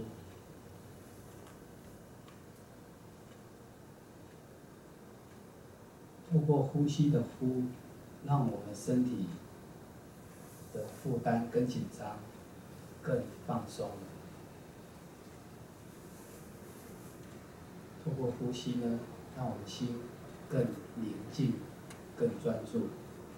透过呼吸的呼，让我们身体的负担跟紧张更放松了。透过呼吸呢，让我们心更宁静。更专注。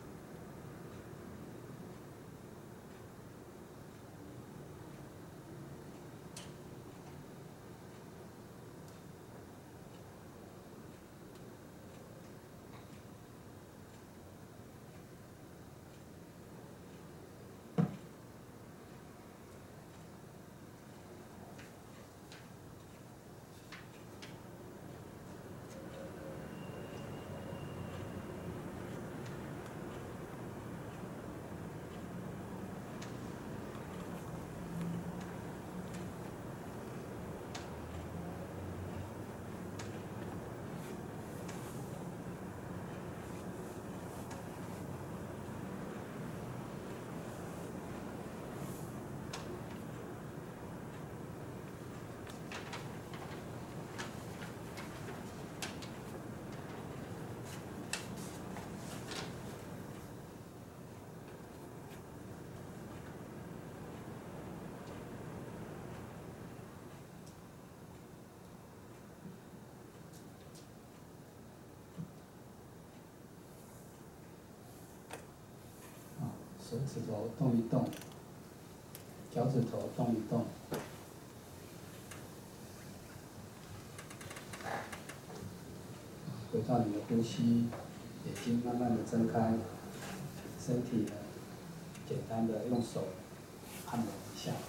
手指头动一动，脚趾头动一动，回到你的呼吸，眼睛慢慢的睁开，身体呢，简单的用手按摩一下。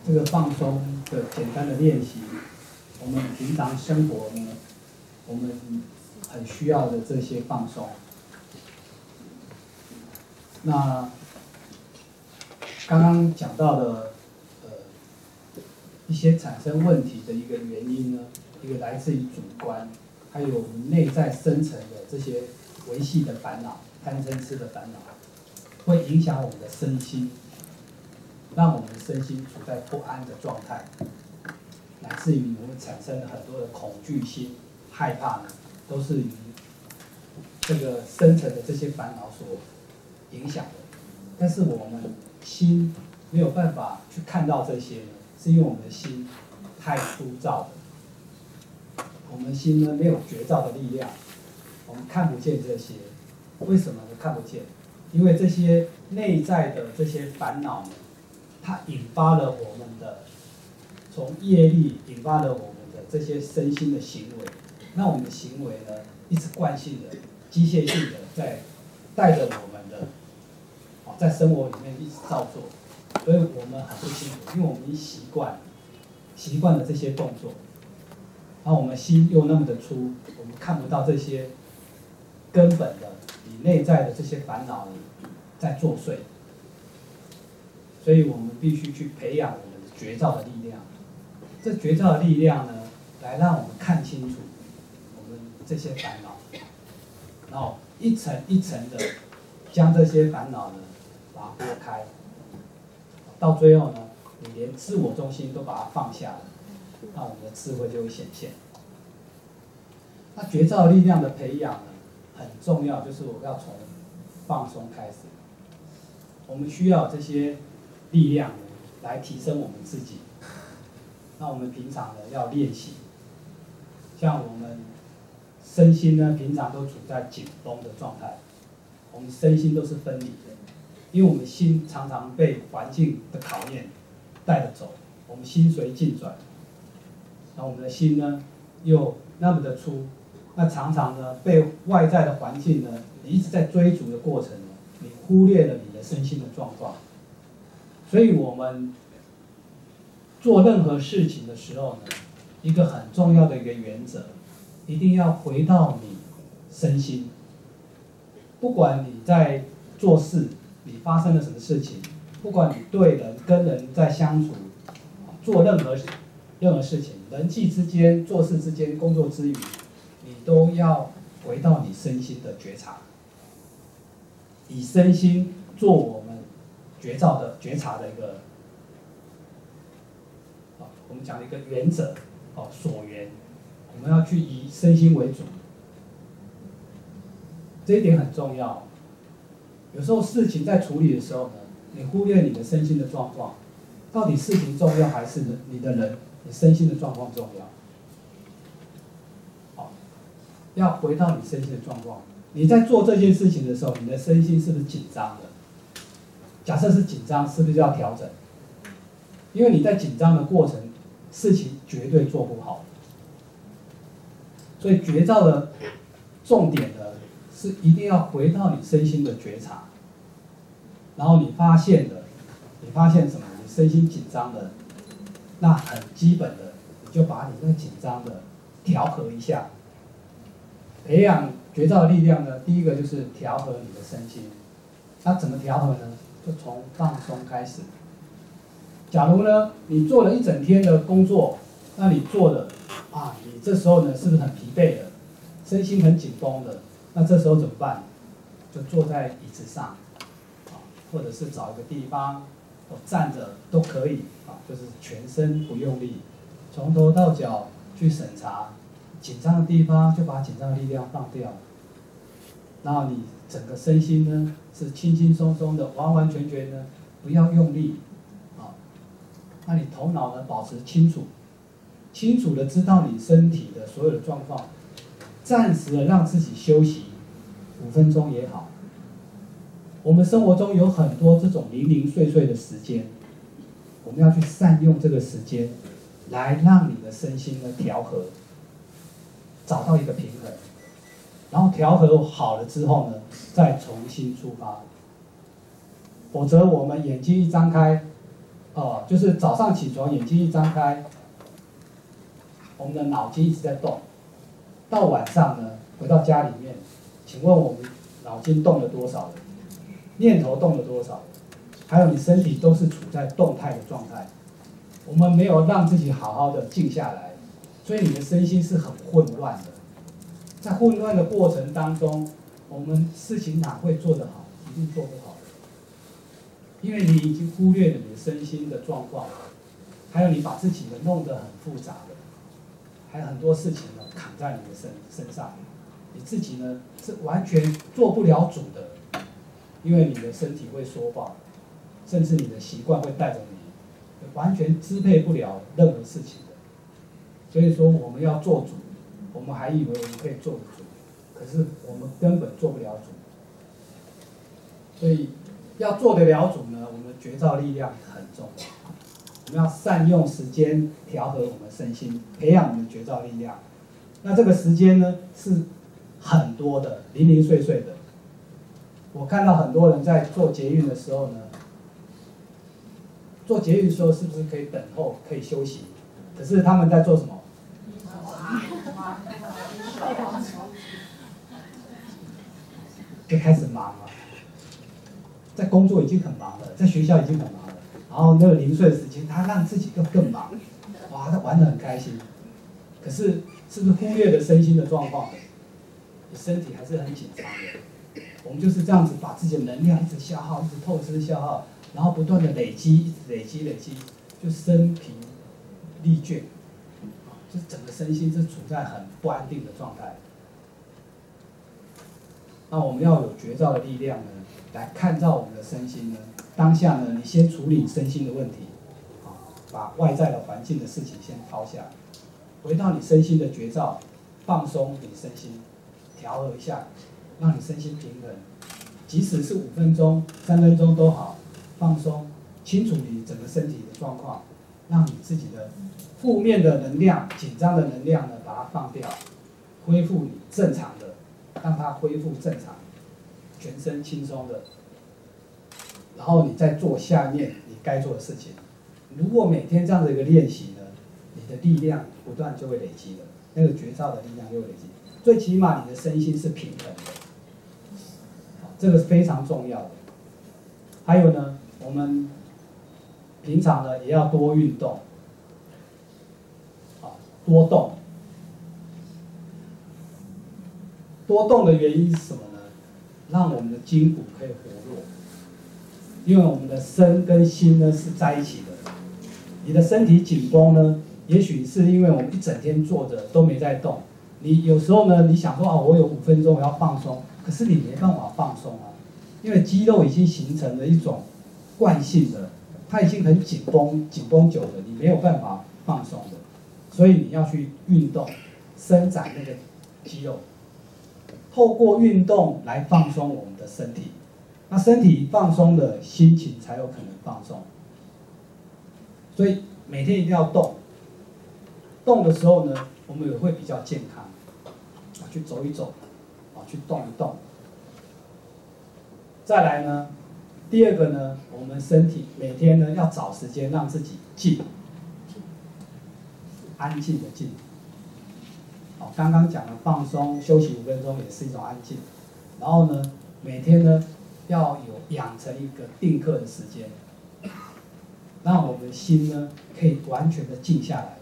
这个放松的简单的练习，我们平常生活呢，我们很需要的这些放松。那刚刚讲到的呃一些产生问题的一个原因呢，一个来自于主观，还有我们内在深层的这些维系的烦恼、贪嗔痴的烦恼，会影响我们的身心，让我们的身心处在不安的状态，乃至于我们产生了很多的恐惧心、害怕呢，都是与这个深层的这些烦恼所影响的。但是我们心没有办法去看到这些呢，是因为我们的心太粗糙了。我们心呢没有觉照的力量，我们看不见这些。为什么呢？看不见？因为这些内在的这些烦恼呢，它引发了我们的从业力引发了我们的这些身心的行为。那我们的行为呢，一直惯性的、机械性的在带着我们的，在生活里面一直照做，所以我们很不清楚，因为我们已习惯习惯了这些动作，然后我们心又那么的粗，我们看不到这些根本的你内在的这些烦恼呢在作祟，所以我们必须去培养我们的觉照的力量。这觉照的力量呢，来让我们看清楚我们这些烦恼，然后一层一层的将这些烦恼呢把它拨开，到最后呢，你连自我中心都把它放下了，那我们的智慧就会显现。那觉照力量的培养呢，很重要，就是我要从放松开始。我们需要这些力量呢，来提升我们自己。那我们平常呢要练习，像我们身心呢，平常都处在紧绷的状态，我们身心都是分离的，因为我们心常常被环境的考验带着走，我们心随境转，那我们的心呢又那么的粗，那常常呢被外在的环境呢，你一直在追逐的过程呢，你忽略了你的身心的状况，所以我们做任何事情的时候呢，一个很重要的一个原则，一定要回到你身心。不管你在做事，你发生了什么事情，不管你对人跟人在相处，做任何任何事情，人际之间、做事之间、工作之余，你都要回到你身心的觉察，以身心做我们觉照的觉察的一个。我们讲的一个原则，哦，所缘，我们要去以身心为主，这一点很重要。有时候事情在处理的时候呢，你忽略你的身心的状况，到底事情重要还是你的人、你身心的状况重要？好，要回到你身心的状况。你在做这件事情的时候，你的身心是不是紧张的？假设是紧张，是不是要调整？因为你在紧张的过程，事情绝对做不好，所以觉照的重点呢，是一定要回到你身心的觉察，然后你发现的，你发现什么？你身心紧张的，那很基本的，你就把你那紧张的调和一下。培养觉照的力量呢，第一个就是调和你的身心。那怎么调和呢？就从放松开始。假如呢，你做了一整天的工作，那你做的啊，你这时候呢是不是很疲惫的，身心很紧绷的？那这时候怎么办？就坐在椅子上，啊，或者是找一个地方，哦，站着都可以啊，就是全身不用力，从头到脚去审查紧张的地方，就把紧张的力量放掉，然后你整个身心呢是轻轻松松的，完完全全呢不要用力。那你头脑呢保持清楚，清楚的知道你身体的所有的状况，暂时的让自己休息五分钟也好。我们生活中有很多这种零零碎碎的时间，我们要去善用这个时间，来让你的身心呢调和，找到一个平衡，然后调和好了之后呢，再重新出发。否则我们眼睛一张开， 哦，就是早上起床，眼睛一张开，我们的脑筋一直在动。到晚上呢，回到家里面，请问我们脑筋动了多少人？念头动了多少人？还有你身体都是处在动态的状态。我们没有让自己好好的静下来，所以你的身心是很混乱的。在混乱的过程当中，我们事情哪会做得好？一定做不好的，因为你已经忽略了你的身心的状况，还有你把自己的弄得很复杂的，还有很多事情呢扛在你的身身上，你自己呢是完全做不了主的，因为你的身体会说话，甚至你的习惯会带着你。完全支配不了任何事情的，所以说我们要做主，我们还以为我们可以做得主，可是我们根本做不了主。所以要做得了主呢，我们觉照力量很重要。我们要善用时间调和我们身心，培养我们觉照力量。那这个时间呢是很多的，零零碎碎的。我看到很多人在做捷运的时候呢。做捷运的时候是不是可以等候、可以休息？可是他们在做什么？就开始忙了，在工作已经很忙了，在学校已经很忙了，然后那个零碎的时间，他让自己更更忙，哇，他玩得很开心。可是是不是忽略了身心的状况？身体还是很紧张的。我们就是这样子把自己的能量一直消耗，一直透支消耗。然后不断的累积，一直累积累积，就身疲力倦，就是整个身心是处在很不安定的状态。那我们要有觉照的力量呢，来看照我们的身心呢。当下呢，你先处理身心的问题，啊，把外在的环境的事情先抛下，回到你身心的觉照，放松你身心，调和一下，让你身心平衡。即使是五分钟、三分钟都好。放松，清楚你整个身体的状况，让你自己的负面的能量、紧张的能量呢，把它放掉，恢复你正常的，让它恢复正常，全身轻松的。然后你再做下面你该做的事情。如果每天这样的一个练习呢，你的力量不断就会累积的，那个觉照的力量就会累积。最起码你的身心是平衡的，这个是非常重要的。还有呢。我们平常呢也要多运动，啊，多动。多动的原因是什么呢？让我们的筋骨可以活络，因为我们的身跟心呢是在一起的。你的身体紧绷呢，也许是因为我们一整天坐着都没在动。你有时候呢，你想说啊，我有五分钟我要放松，可是你没办法放松啊，因为肌肉已经形成了一种。惯性的，它已经很紧绷，紧绷久了，你没有办法放松的，所以你要去运动，伸展那个肌肉，透过运动来放松我们的身体，那身体放松了，心情才有可能放松。所以每天一定要动，动的时候呢，我们也会比较健康，啊，去走一走，啊，去动一动。再来呢？第二个呢，我们身体每天呢要找时间让自己静，安静的静。好，刚刚讲了放松、休息五分钟也是一种安静。然后呢，每天呢要有养成一个定课的时间，让我们的心呢可以完全的静下来。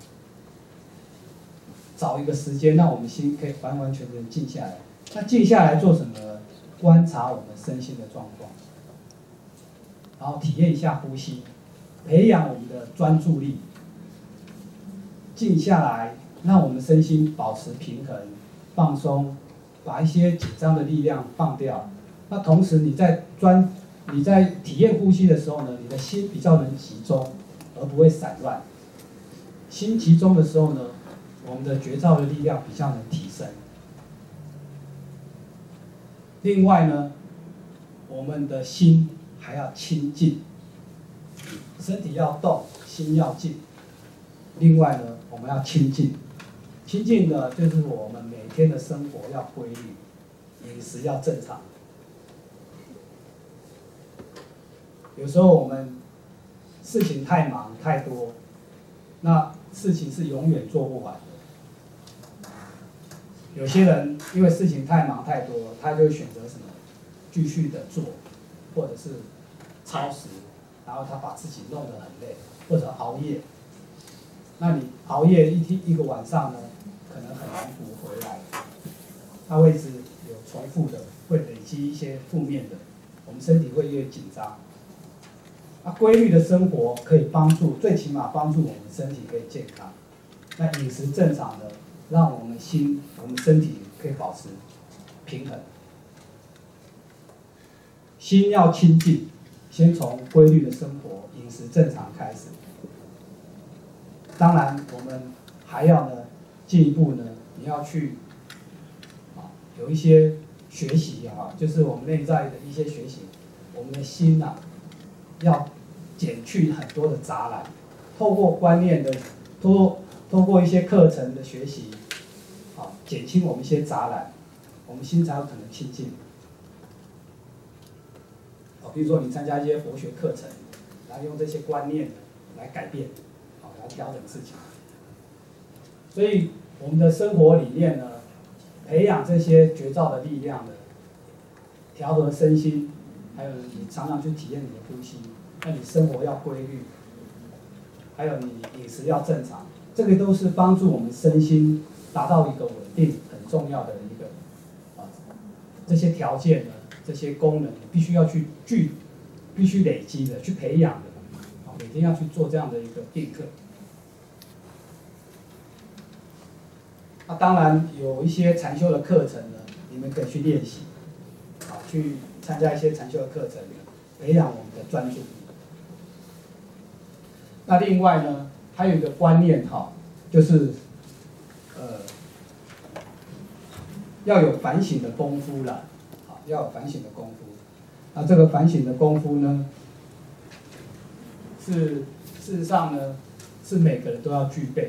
找一个时间，让我们心可以完完全全的静下来。那静下来做什么呢？观察我们身心的状况。然后体验一下呼吸，培养我们的专注力，静下来，让我们身心保持平衡、放松，把一些紧张的力量放掉。那同时你在专你在体验呼吸的时候呢，你的心比较能集中，而不会散乱。心集中的时候呢，我们的觉照的力量比较能提升。另外呢，我们的心还要清净，身体要动，心要静。另外呢，我们要清净，清净呢就是我们每天的生活要规律，饮食要正常。有时候我们事情太忙太多，那事情是永远做不完的。有些人因为事情太忙太多，他就会选择什么，继续的做，或者是超时，然后他把自己弄得很累，或者熬夜。那你熬夜一天一个晚上呢，可能很难补回来，它会一直有重复的，会累积一些负面的，我们身体会越紧张。那规律的生活可以帮助，最起码帮助我们身体可以健康。那饮食正常的，让我们心、我们身体可以保持平衡。心要清净，先从规律的生活、饮食正常开始。当然，我们还要呢，进一步呢，你要去啊，有一些学习啊，就是我们内在的一些学习，我们的心呐、啊，要减去很多的杂染，透过观念的，透透过一些课程的学习，啊，减轻我们一些杂染，我们心才有可能清净。啊，比如说你参加一些佛学课程，然后用这些观念来改变。调整事情，所以我们的生活理念呢，培养这些觉照的力量呢，调和身心，还有你常常去体验你的呼吸，那你生活要规律，还有你饮食要正常，这个都是帮助我们身心达到一个稳定很重要的一个啊，这些条件呢，这些功能必须要去具，必须累积的去培养的，啊，每天要去做这样的一个定课。那、啊、当然有一些禅修的课程呢，你们可以去练习，啊，去参加一些禅修的课程，培养我们的专注力。那另外呢，还有一个观念哈，就是呃要有反省的功夫了，啊，要有反省的功夫。那这个反省的功夫呢，是事实上呢，是每个人都要具备的。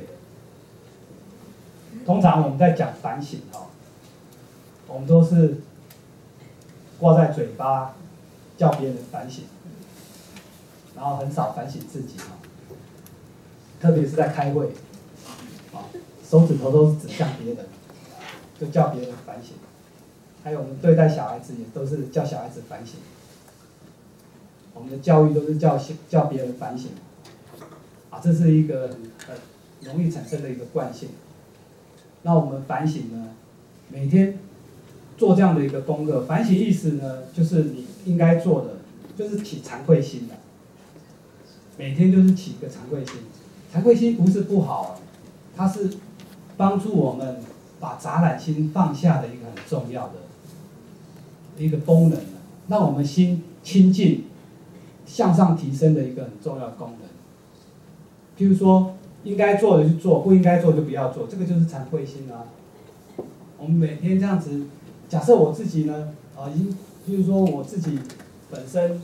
通常我们在讲反省哈，我们都是挂在嘴巴叫别人反省，然后很少反省自己哈。特别是在开会，啊，手指头都是指向别人，就叫别人反省。还有我们对待小孩子也都是叫小孩子反省，我们的教育都是叫叫别人反省，啊，这是一个很容易产生的一个惯性。那我们反省呢，每天做这样的一个功课。反省意思呢，就是你应该做的，就是起惭愧心的。每天就是起一个惭愧心，惭愧心不是不好，它是帮助我们把杂染心放下的一个很重要的一个功能，让我们心清净、向上提升的一个很重要的功能。譬如说，应该做的去做，不应该做就不要做，这个就是惭愧心啊。我们每天这样子，假设我自己呢，啊，已经，譬如说我自己本身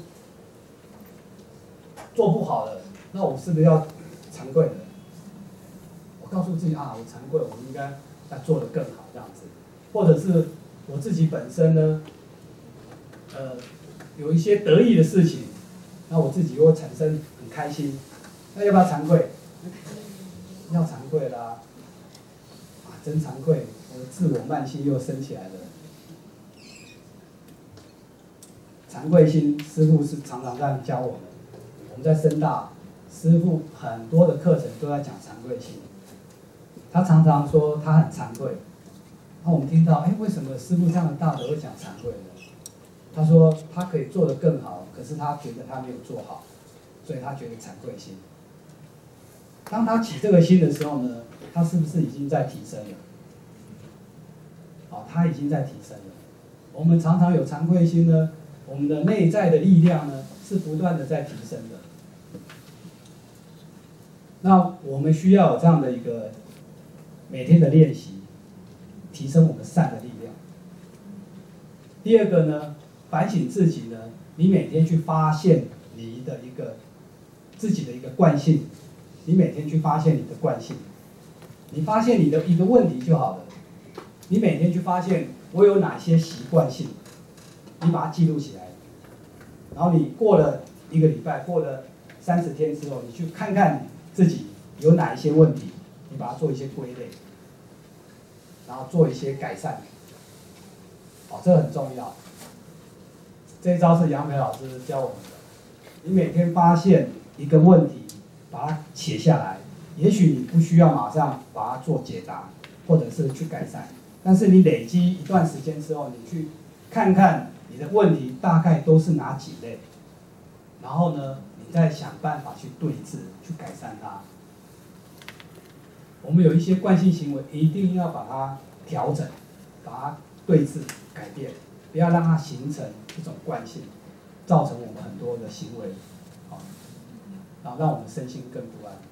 做不好了，那我是不是要惭愧的？我告诉自己啊，我惭愧，我应该要做得更好这样子，或者是我自己本身呢，呃，有一些得意的事情，那我自己又会产生很开心，那要不要惭愧？要惭愧啦，啊，真惭愧，我的自我慢心又升起来了。惭愧心，师父是常常这样教我们。我们在深大，师父很多的课程都在讲惭愧心。他常常说他很惭愧，那我们听到，哎，为什么师父这样的大德会讲惭愧呢？他说他可以做得更好，可是他觉得他没有做好，所以他觉得惭愧心。当他起这个心的时候呢，他是不是已经在提升了？好，他已经在提升了。我们常常有惭愧心呢，我们的内在的力量呢是不断的在提升的。那我们需要有这样的一个每天的练习，提升我们善的力量。第二个呢，反省自己呢，你每天去发现你的一个自己的一个惯性。你每天去发现你的惯性，你发现你的一个问题就好了。你每天去发现我有哪些习惯性，你把它记录起来。然后你过了一个礼拜，过了三十天之后，你去看看你自己有哪一些问题，你把它做一些归类，然后做一些改善。好，这很重要。这一招是杨培老师教我们的。你每天发现一个问题，把它写下来。也许你不需要马上把它做解答，或者是去改善，但是你累积一段时间之后，你去看看你的问题大概都是哪几类，然后呢，你再想办法去对治，去改善它。我们有一些惯性行为，一定要把它调整，把它对治、改变，不要让它形成一种惯性，造成我们很多的行为，好，然后让我们身心更不安。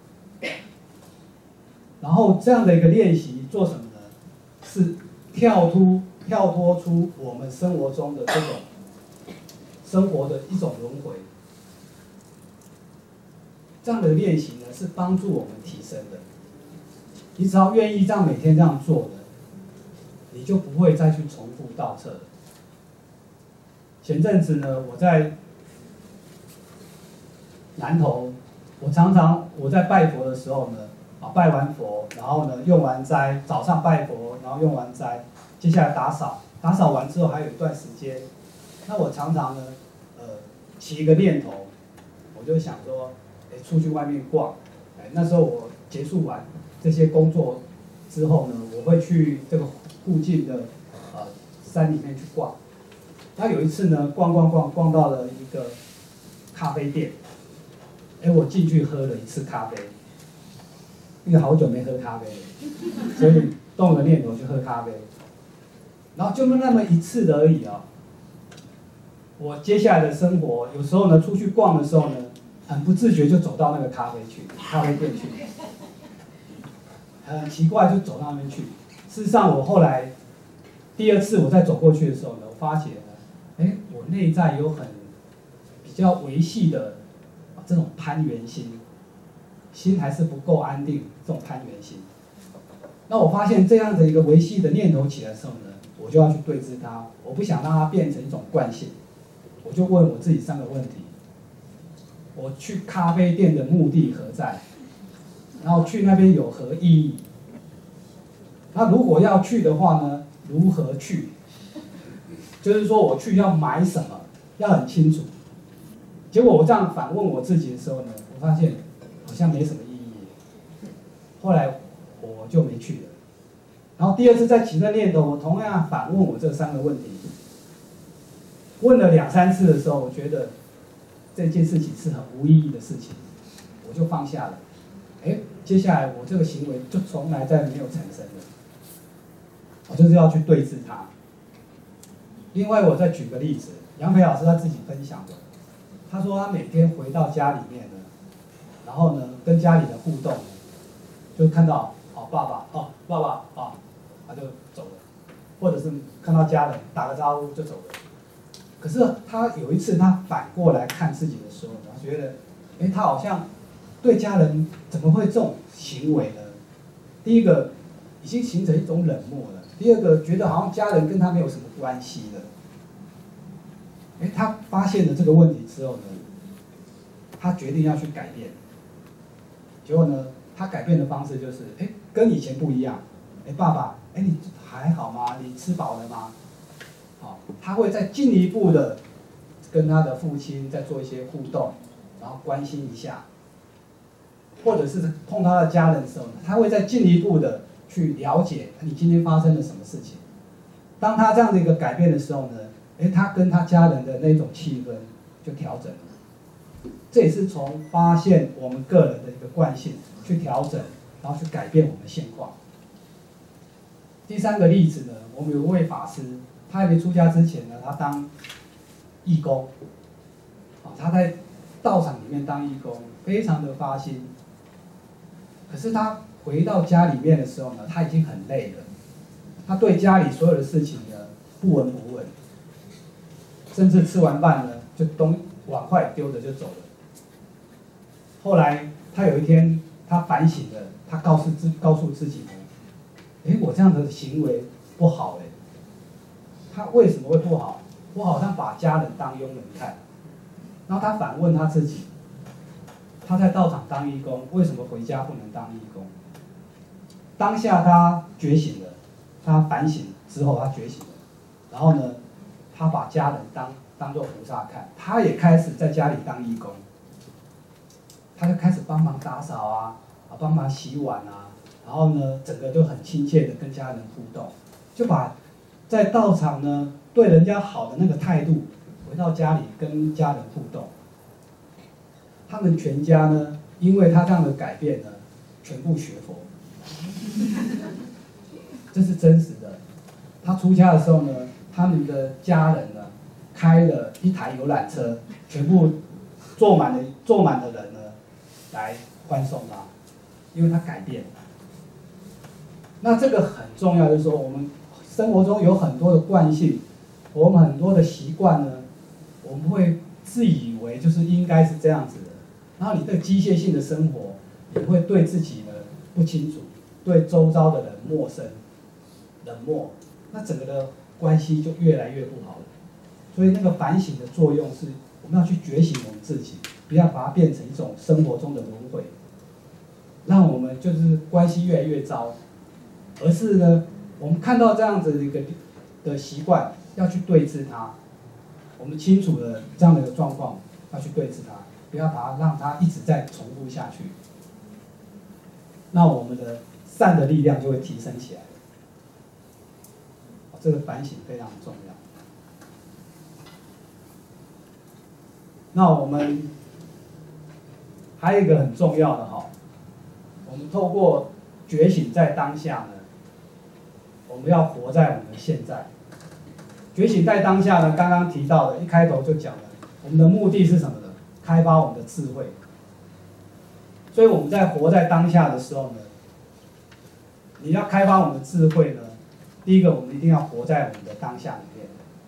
然后这样的一个练习做什么呢？是跳脱跳脱出我们生活中的这种生活的一种轮回。这样的练习呢，是帮助我们提升的。你只要愿意这样每天这样做的，你就不会再去重复倒车了。前阵子呢，我在南投，我常常我在拜佛的时候呢。啊，拜完佛，然后呢，用完斋，早上拜佛，然后用完斋，接下来打扫，打扫完之后还有一段时间，那我常常呢，呃，起一个念头，我就想说，哎，出去外面逛，哎，那时候我结束完这些工作之后呢，我会去这个附近的呃山里面去逛。那有一次呢，逛逛逛逛到了一个咖啡店，哎，我进去喝了一次咖啡。因为好久没喝咖啡了，所以动了念头去喝咖啡，然后就那么一次而已啊。我接下来的生活，有时候呢出去逛的时候呢，很不自觉就走到那个咖啡去，咖啡店去，很奇怪就走到那边去。事实上，我后来第二次我再走过去的时候呢，我发现呢，哎，我内在有很比较维系的这种攀缘心。心还是不够安定，这种攀缘心。那我发现这样的一个维系的念头起来的时候呢，我就要去对治它，我不想让它变成一种惯性，我就问我自己三个问题：我去咖啡店的目的何在？然后去那边有何意义？那如果要去的话呢，如何去？就是说我去要买什么，要很清楚。结果我这样反问我自己的时候呢，我发现。好像没什么意义，后来我就没去了。然后第二次再起这念头，我同样反问我这三个问题，问了两三次的时候，我觉得这件事情是很无意义的事情，我就放下了。哎，接下来我这个行为就从来再没有产生了，我就是要去对治它。另外，我再举个例子，杨培老师他自己分享的，他说他每天回到家里面呢。然后呢，跟家里的互动，就看到哦爸爸哦爸爸啊，他就走了，或者是看到家人打个招呼就走了。可是他有一次他反过来看自己的时候，他觉得，哎，他好像对家人怎么会这种行为呢？第一个已经形成一种冷漠了，第二个觉得好像家人跟他没有什么关系了。哎，他发现了这个问题之后呢，他决定要去改变。结果呢，他改变的方式就是，哎，跟以前不一样。哎，爸爸，哎，你还好吗？你吃饱了吗？好，他会再进一步的跟他的父亲再做一些互动，然后关心一下，或者是碰他的家人的时候呢，他会再进一步的去了解你今天发生了什么事情。当他这样的一个改变的时候呢，哎，他跟他家人的那种气氛就调整了。这也是从发现我们个人的一个惯性去调整，然后去改变我们的现况。第三个例子呢，我们有位法师，他还没出家之前呢，他当义工，啊，他在道场里面当义工，非常的发心。可是他回到家里面的时候呢，他已经很累了，他对家里所有的事情呢不闻不问，甚至吃完饭呢就东碗筷丢着就走了。后来他有一天他反省了，他告诉自告诉自己呢，哎，我这样的行为不好哎。他为什么会不好？我好像把家人当佣人看。然后他反问他自己， 他在道场当义工，为什么回家不能当义工？当下他觉醒了，他反省之后他觉醒了，然后呢，他把家人当当作菩萨看，他也开始在家里当义工，他就开始帮忙打扫啊，啊帮忙洗碗啊，然后呢，整个就很亲切的跟家人互动，就把在道场呢对人家好的那个态度，回到家里跟家人互动。他们全家呢，因为他这样的改变呢，全部学佛，这是真实的。他出家的时候呢，他们的家人呢，开了一台游览车，全部坐满了坐满的人呢，来欢送他，因为他改变了。那这个很重要，就是说我们生活中有很多的惯性，我们很多的习惯呢，我们会自以为就是应该是这样子的。然后你这个机械性的生活，也会对自己呢不清楚，对周遭的人陌生、冷漠，那整个的关系就越来越不好了。所以那个反省的作用是，我们要去觉醒我们自己，不要把它变成一种生活中的轮回，让我们就是关系越来越糟，而是呢，我们看到这样子的一个的习惯，要去对治它。我们清楚了这样的一个状况，要去对治它。不要把它让它一直在重复下去，那我们的善的力量就会提升起来。这个反省非常重要。那我们还有一个很重要的哈，我们透过觉醒在当下呢，我们要活在我们的现在。觉醒在当下呢，刚刚提到的，一开头就讲了，我们的目的是什么呢？开发我们的智慧，所以我们在活在当下的时候呢，你要开发我们的智慧呢，第一个我们一定要活在我们的当下里面。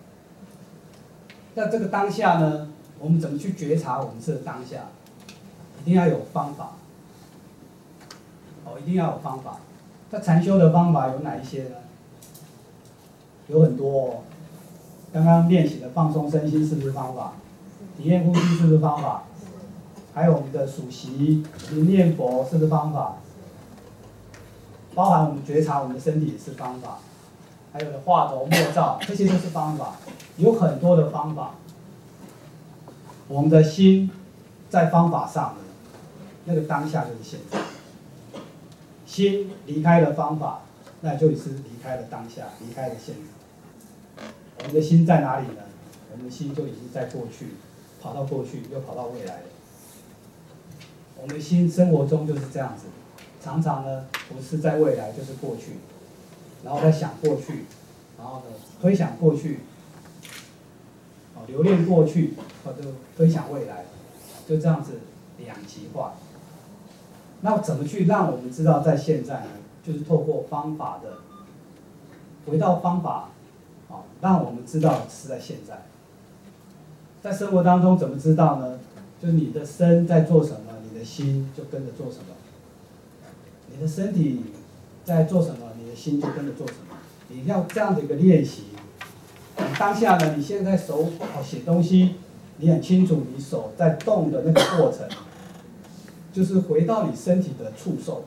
那这个当下呢，我们怎么去觉察我们这个当下？一定要有方法，哦，一定要有方法。那禅修的方法有哪一些呢？有很多哦。刚刚练习的放松身心是不是方法？体验呼吸是不是方法？还有我们的数息、念佛是不是方法？包含我们觉察我们的身体也是方法，还有的画头默照，这些都是方法，有很多的方法。我们的心在方法上呢，那个当下就是现在。心离开了方法，那就是离开了当下，离开了现在。我们的心在哪里呢？我们的心就已经在过去。跑到过去，又跑到未来了。我们的心生活中就是这样子，常常呢不是在未来就是过去，然后在想过去，然后呢推想过去，哦留恋过去，或者推想未来，就这样子两极化。那怎么去让我们知道在现在呢？就是透过方法的，回到方法，啊，让我们知道是在现在。在生活当中怎么知道呢？就是你的身在做什么，你的心就跟着做什么。你的身体在做什么，你的心就跟着做什么。你要这样的一个练习。你当下呢，你现在手哦写东西，你很清楚你手在动的那个过程，就是回到你身体的触受。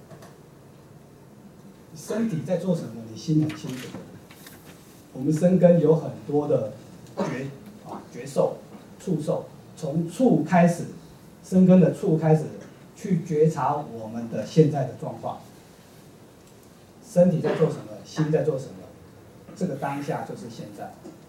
你身体在做什么，你心很清楚。我们身根有很多的觉。啊，觉受、触受，从触开始，生根的触开始，去觉察我们的现在的状况。身体在做什么，心在做什么，这个当下就是现在。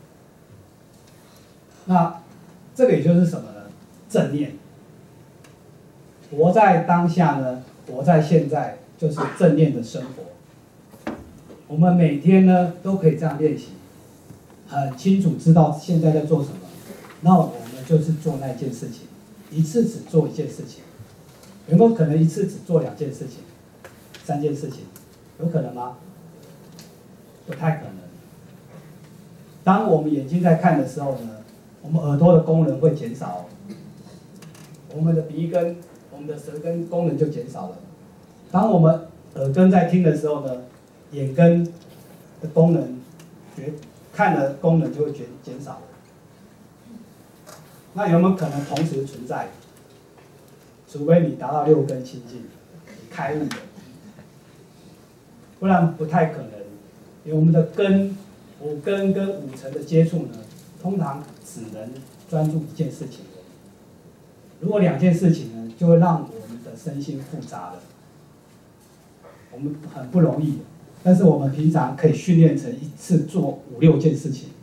那这个也就是什么呢？正念。活在当下呢，活在现在，就是正念的生活。我们每天呢都可以这样练习。很清楚知道现在在做什么，那我们就是做那件事情，一次只做一件事情。有没有可能一次只做两件事情、三件事情？有可能吗？不太可能。当我们眼睛在看的时候呢，我们耳朵的功能会减少，我们的鼻根、我们的舌根功能就减少了。当我们耳根在听的时候呢，眼根的功能觉。看的功能就会减减少。那有没有可能同时存在？ 除非你达到六根清净，开悟的，不然不太可能。因为我们的根、五根跟五尘的接触呢，通常只能专注一件事情而已。如果两件事情呢，就会让我们的身心复杂了，我们很不容易。但是我们平常可以训练成一次做五六件事情。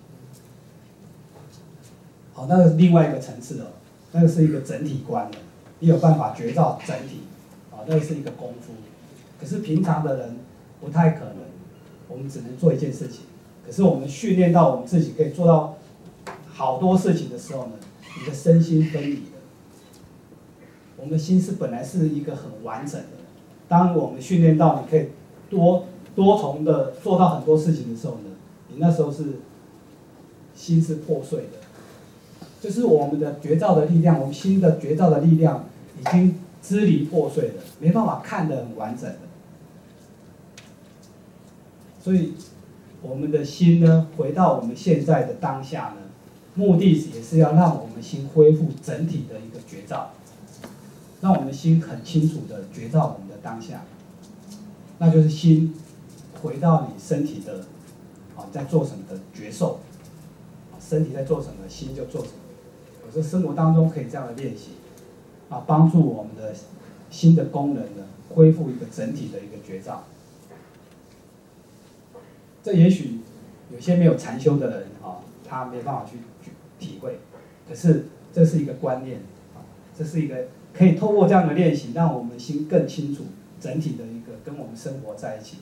好，那个是另外一个层次了，那个是一个整体观的，你有办法觉照整体，啊，那个是一个功夫。可是平常的人不太可能，我们只能做一件事情。可是我们训练到我们自己可以做到好多事情的时候呢，你的身心分离了。我们的心是本来是一个很完整的，当我们训练到你可以多多重的做到很多事情的时候呢，你那时候是心是破碎的。就是我们的觉照的力量，我们心的觉照的力量已经支离破碎了，没办法看得很完整的。所以，我们的心呢，回到我们现在的当下呢，目的也是要让我们心恢复整体的一个觉照，让我们心很清楚的觉照我们的当下，那就是心回到你身体的啊在做什么的觉受，身体在做什么，心就做什么。有时生活当中可以这样的练习，啊，帮助我们的心的功能呢，恢复一个整体的一个觉照。这也许有些没有禅修的人啊，他没办法去体会，可是这是一个观念，啊，这是一个可以透过这样的练习，让我们心更清楚整体的一个跟我们生活在一起。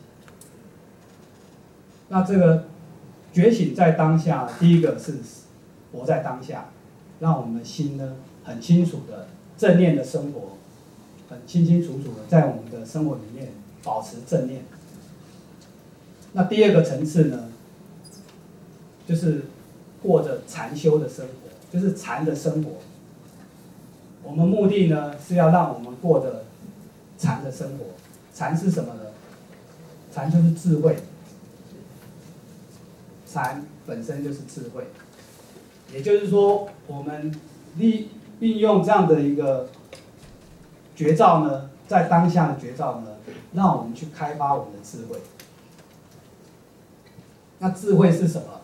那这个觉醒在当下，第一个是活在当下。让我们的心呢很清楚的正念的生活，很清清楚楚的在我们的生活里面保持正念。那第二个层次呢，就是过着禅修的生活，就是禅的生活。我们目的呢是要让我们过着禅的生活。禅是什么呢？禅就是智慧，禅本身就是智慧。也就是说，我们利运用这样的一个觉照呢，在当下的觉照呢，让我们去开发我们的智慧。那智慧是什么？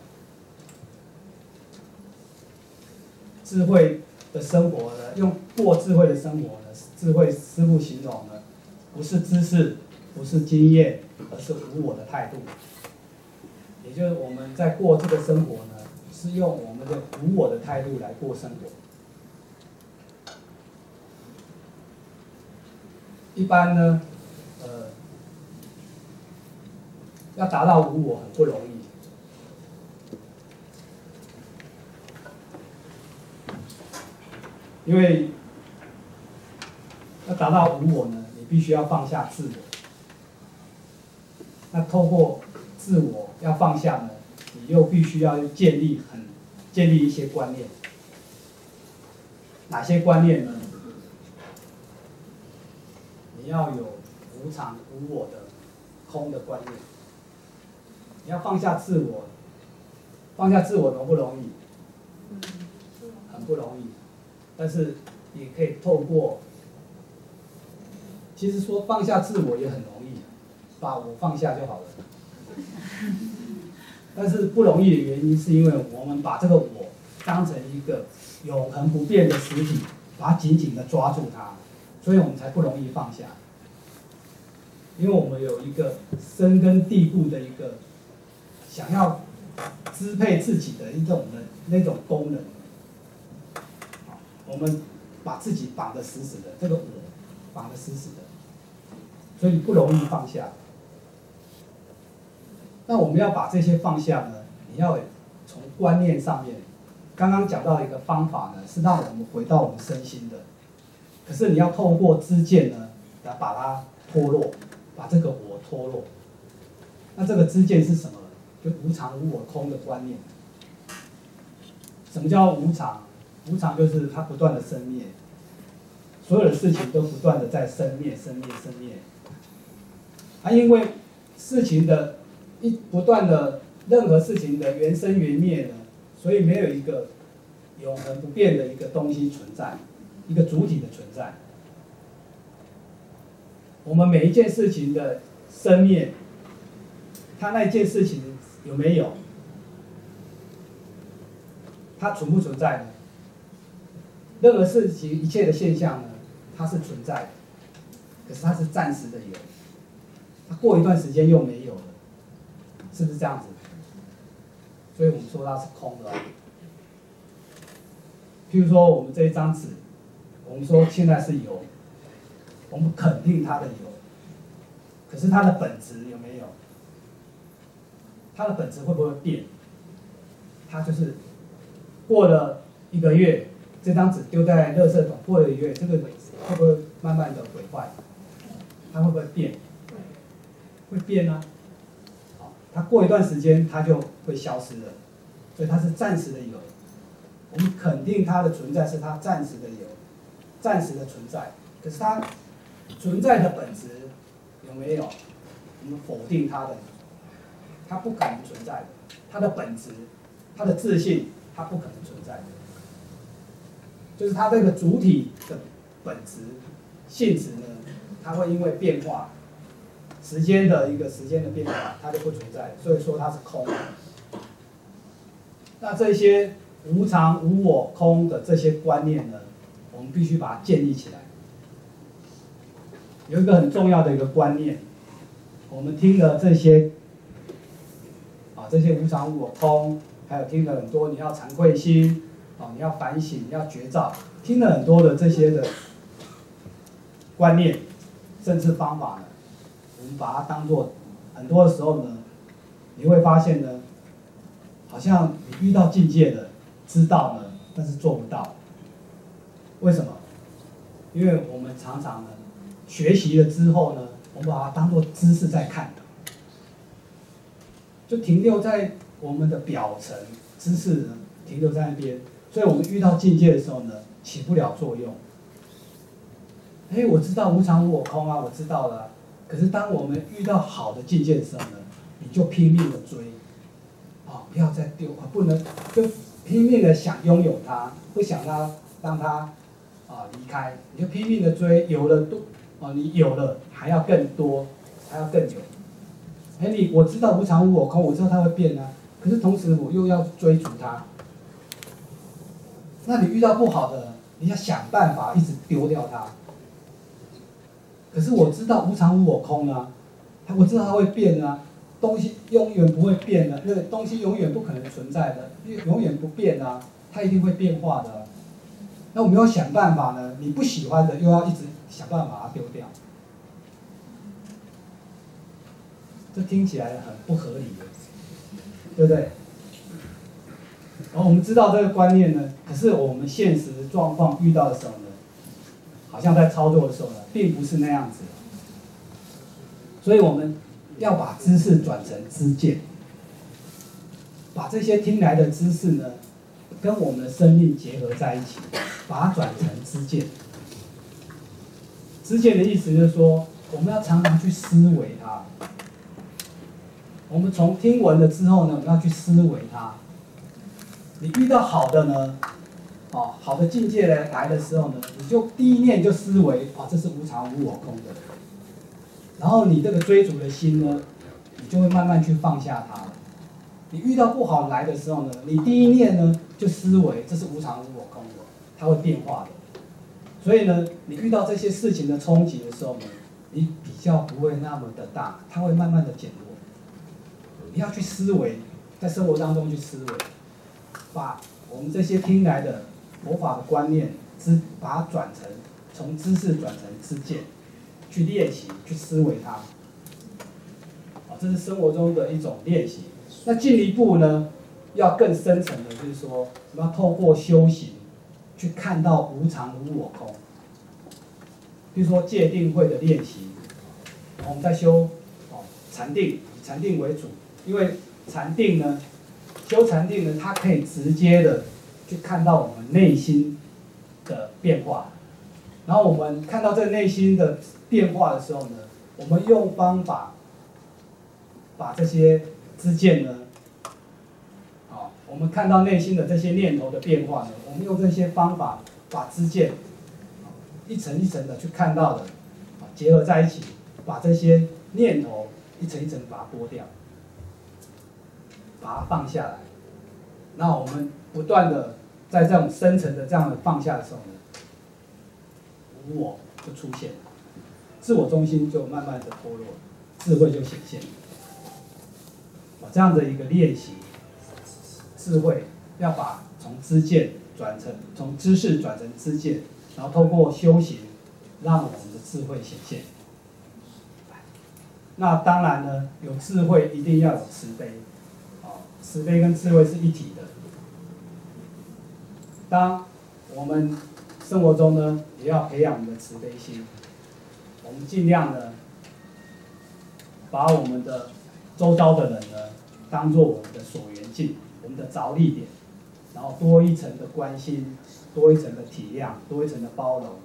智慧的生活呢，用过智慧的生活呢，智慧师父形容呢，不是知识，不是经验，而是无我的态度。也就是我们在过这个生活呢，是用我们的无我的态度来过生活。一般呢，呃，要达到无我很不容易。因为要达到无我呢，你必须要放下自我。那透过自我要放下呢，你又必须要建立很建立一些观念。哪些观念呢？你要有无常无我的空的观念。你要放下自我，放下自我容不容易？很不容易。但是也可以透过，其实说放下自我也很容易，把我放下就好了。但是不容易的原因是因为我们把这个我当成一个永恒不变的实体，把它紧紧的抓住它，所以我们才不容易放下。因为我们有一个深根蒂固的一个想要支配自己的一种的那种功能。我们把自己绑得死死的，这个我绑得死死的，所以不容易放下。那我们要把这些放下呢，你要从观念上面，刚刚讲到的一个方法呢，是让我们回到我们身心的。可是你要透过知见呢，来把它脱落，把这个我脱落。那这个知见是什么？就无常无我空的观念。什么叫无常？无常就是它不断的生灭，所有的事情都不断的在生灭、生灭、生灭。啊，因为事情的一不断的任何事情的缘生缘灭呢，所以没有一个永恒不变的一个东西存在，一个主体的存在。 我们每一件事情的生灭，它那件事情有没有？它存不存在呢？任何事情、一切的现象呢，它是存在的，可是它是暂时的有，它过一段时间又没有了，是不是这样子？所以我们说它是空的。譬如说，我们这一张纸，我们说现在是有，我们肯定它的有，可是它的本质有没有？它的本质会不会变？它就是过了一个月，这张纸丢在垃圾桶，过了一个月，这个会不会慢慢的毁坏？它会不会变？会变啊。好，它过一段时间它就会消失了，所以它是暂时的有。我们肯定它的存在是它暂时的有，暂时的存在。可是它存在的本质有没有？我们否定它的，它不可能存在的。它的本质，它的自信，它不可能存在的。就是它这个主体的本质、性质呢，它会因为变化，时间的一个时间的变化，它就不存在，所以说它是空的。那这些无常、无我、空的这些观念呢，我们必须把它建立起来。有一个很重要的一个观念，我们听了这些，啊，这些无常、无我、空，还有听了很多你要惭愧心，啊，你要反省，你要觉照，听了很多的这些的观念，甚至方法呢，我们把它当做很多的时候呢，你会发现呢，好像你遇到境界的知道呢，但是做不到。为什么？因为我们常常呢，学习了之后呢，我们把它当做知识在看，就停留在我们的表层知识呢，停留在那边，所以我们遇到境界的时候呢，起不了作用。哎，我知道无常无我空啊，我知道了啊。可是当我们遇到好的境界的时候呢，你就拼命的追，啊，不要再丢啊，不能就拼命的想拥有它，不想它让它啊离开，你就拼命的追，有了多哦，你有了还要更多，还要更有。哎，你我知道无常无我空，我知道它会变啊，可是同时我又要追逐它。那你遇到不好的，你要想办法一直丢掉它。可是我知道无常无我空啊，它我知道它会变啊，东西永远不会变的，因为东西永远不可能存在的，永远不变啊，它一定会变化的。那我们要想办法呢，你不喜欢的又要一直想办法把它丢掉，这听起来很不合理的，对不对？然后我们知道这个观念呢，可是我们现实状况遇到的时候呢，好像在操作的时候呢，并不是那样子。所以我们要把知识转成知见，把这些听来的知识呢，跟我们的生命结合在一起，把它转成知见。知见的意思就是说，我们要常常去思维它。我们从听闻了之后呢，我们要去思维它。你遇到好的呢，哦，好的境界来来的时候呢，你就第一念就思维，啊，这是无常无我空的。然后你这个追逐的心呢，你就会慢慢去放下它了。你遇到不好来的时候呢，你第一念呢就思维，这是无常无我空的，它会变化的。所以呢，你遇到这些事情的冲击的时候呢，你比较不会那么的大，它会慢慢的减弱。你要去思维，在生活当中去思维。把我们这些听来的佛法的观念，知把它转成从知识转成知见，去练习，去思维它。啊，这是生活中的一种练习。那进一步呢，要更深层的，就是说，我们要透过修行，去看到无常无我空。比如说戒定慧的练习，我们在修哦禅定，以禅定为主，因为禅定呢。修禅定呢，它可以直接的去看到我们内心的变化，然后我们看到这个内心的变化的时候呢，我们用方法把这些知见呢，啊，我们看到内心的这些念头的变化呢，我们用这些方法把知见一层一层的去看到的，啊，结合在一起， 把这些念头一层一层把它剥掉，把它放下来。那我们不断的在这种深层的这样的放下的时候呢，无我就出现了，自我中心就慢慢的脱落，智慧就显现了。这样的一个练习，智慧要把从知见转成从知识转成知见，然后通过修行，让我们的智慧显现。那当然呢，有智慧一定要有慈悲，哦，慈悲跟智慧是一体的。当我们生活中呢，也要培养我们的慈悲心，我们尽量呢，把我们的周遭的人呢，当做我们的所缘境，我们的着力点，然后多一层的关心，多一层的体谅，多一层的包容。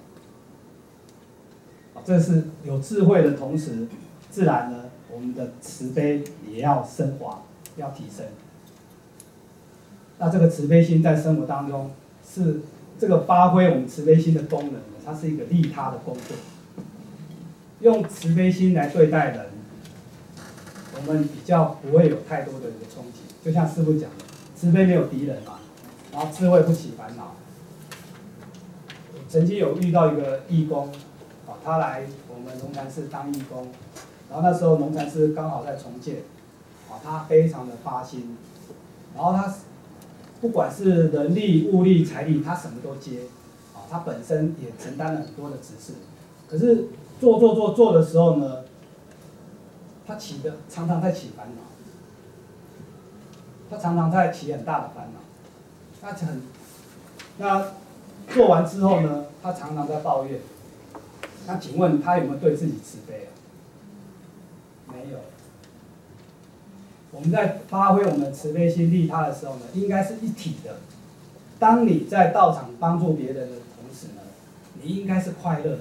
这是有智慧的同时，自然呢，我们的慈悲也要升华，要提升。那这个慈悲心在生活当中是这个发挥我们慈悲心的功能呢，它是一个利他的工作。用慈悲心来对待人，我们比较不会有太多的一个冲击。就像师父讲的，慈悲没有敌人嘛，然后智慧不起烦恼。我曾经有遇到一个义工，啊，他来我们龙禅寺当义工，然后那时候龙禅寺刚好在重建，啊，他非常的发心，然后他不管是人力、物力、财力，他什么都接，啊，他本身也承担了很多的职事，可是做做做做的时候呢，他起的常常在起烦恼，他常常在起很大的烦恼，他很，那做完之后呢，他常常在抱怨。那请问他有没有对自己慈悲啊？没有。我们在发挥我们的慈悲心利他的时候呢，应该是一体的。当你在道场帮助别人的同时呢，你应该是快乐的。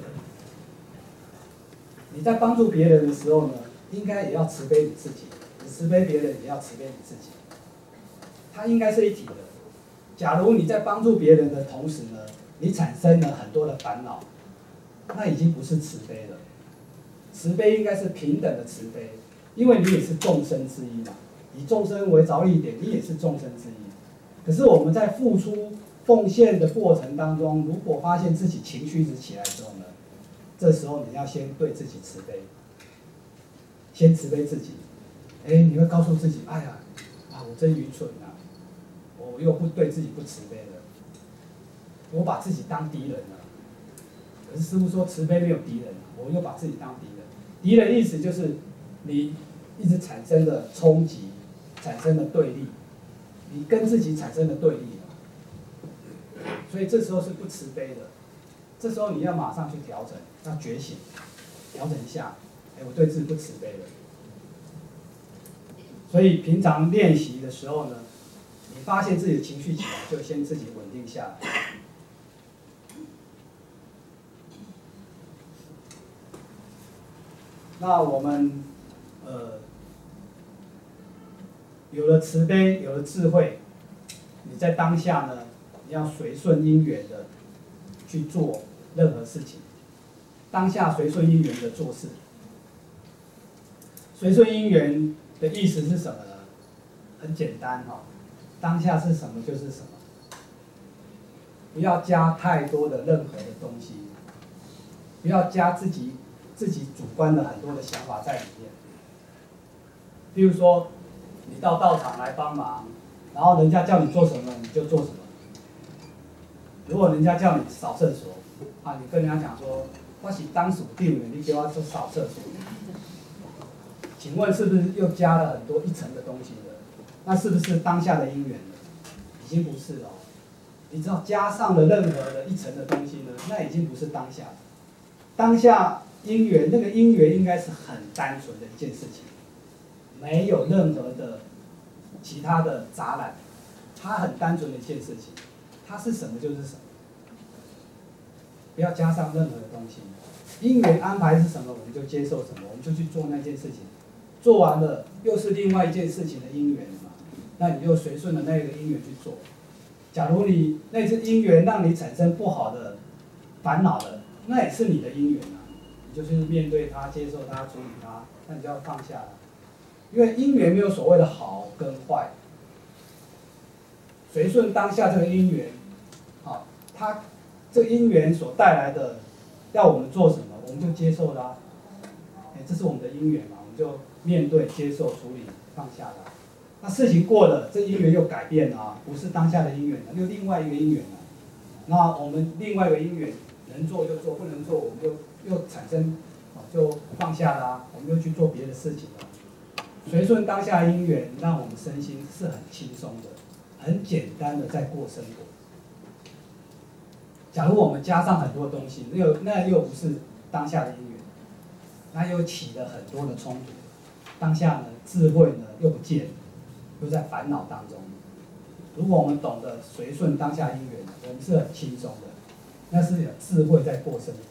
你在帮助别人的时候呢，应该也要慈悲你自己，你慈悲别人也要慈悲你自己。它应该是一体的。假如你在帮助别人的同时呢，你产生了很多的烦恼，那已经不是慈悲了。慈悲应该是平等的慈悲，因为你也是众生之一嘛，以众生为着力点，你也是众生之一。可是我们在付出奉献的过程当中，如果发现自己情绪一直起来的时候呢，这时候你要先对自己慈悲，先慈悲自己。哎，你会告诉自己，哎呀，啊，我真愚蠢啊，我又不对自己不慈悲了，我把自己当敌人了。可是师父说慈悲没有敌人，我又把自己当敌人。敌人意思就是你一直产生的冲击，产生的对立，你跟自己产生的对立嘛。所以这时候是不慈悲的，这时候你要马上去调整，要觉醒，调整一下。哎，我对自己不慈悲了。所以平常练习的时候呢，你发现自己的情绪起来，就先自己稳定下来。那我们呃有了慈悲，有了智慧，你在当下呢，你要随顺因缘的去做任何事情。当下随顺因缘的做事，随顺因缘的意思是什么呢？很简单哈、哦，当下是什么就是什么，不要加太多的任何的东西，不要加自己自己主观的很多的想法在里面。比如说，你到道场来帮忙，然后人家叫你做什么你就做什么。如果人家叫你扫厕所，啊，你跟人家讲说，我是当属地的，你给我做扫厕所。请问是不是又加了很多一层的东西了？那是不是当下的因缘了？已经不是了、哦。你只要加上了任何的一层的东西呢，那已经不是当下了。当下因缘，那个因缘应该是很单纯的一件事情，没有任何的其他的杂染，它很单纯的一件事情，它是什么就是什么，不要加上任何的东西。因缘安排是什么，我们就接受什么，我们就去做那件事情。做完了，又是另外一件事情的因缘嘛，那你就随顺着那个因缘去做。假如你那次因缘让你产生不好的烦恼了，那也是你的因缘啊， 你就是面对它、接受它、处理它，那你就要放下来。因为因缘没有所谓的好跟坏，随顺当下这个因缘，好，它这个因缘所带来的，要我们做什么，我们就接受啦、啊。哎，这是我们的因缘嘛，我们就面对、接受、处理、放下啦。那事情过了，这因缘又改变了啊，不是当下的因缘了，又另外一个因缘了。那我们另外一个因缘能做就做，不能做我们就又产生，就放下啦、啊，我们就去做别的事情了。随顺当下因缘，让我们身心是很轻松的、很简单的在过生活。假如我们加上很多东西，那又那又不是当下的因缘，那又起了很多的冲突。当下呢，智慧呢又不见了，又在烦恼当中。如果我们懂得随顺当下因缘，我们是很轻松的，那是有智慧在过生活。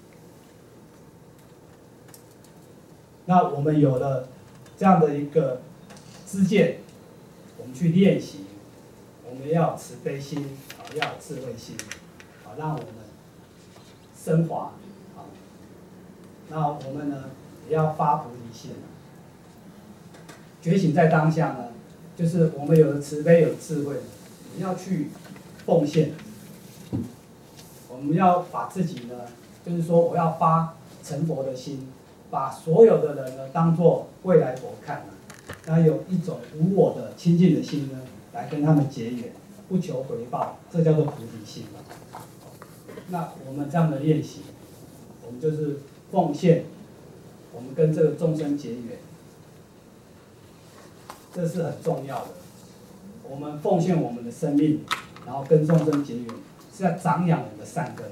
那我们有了这样的一个知见，我们去练习，我们要有慈悲心，啊，要有智慧心，啊，让我们升华，啊，那我们呢也要发菩提心，觉醒在当下呢，就是我们有了慈悲，有智慧，你要去奉献，我们要把自己呢，就是说我要发成佛的心。把所有的人呢当作未来佛看呢，那有一种无我的清净的心呢，来跟他们结缘，不求回报，这叫做菩提心。那我们这样的练习，我们就是奉献，我们跟这个众生结缘，这是很重要的。我们奉献我们的生命，然后跟众生结缘，是要长养我们的善根。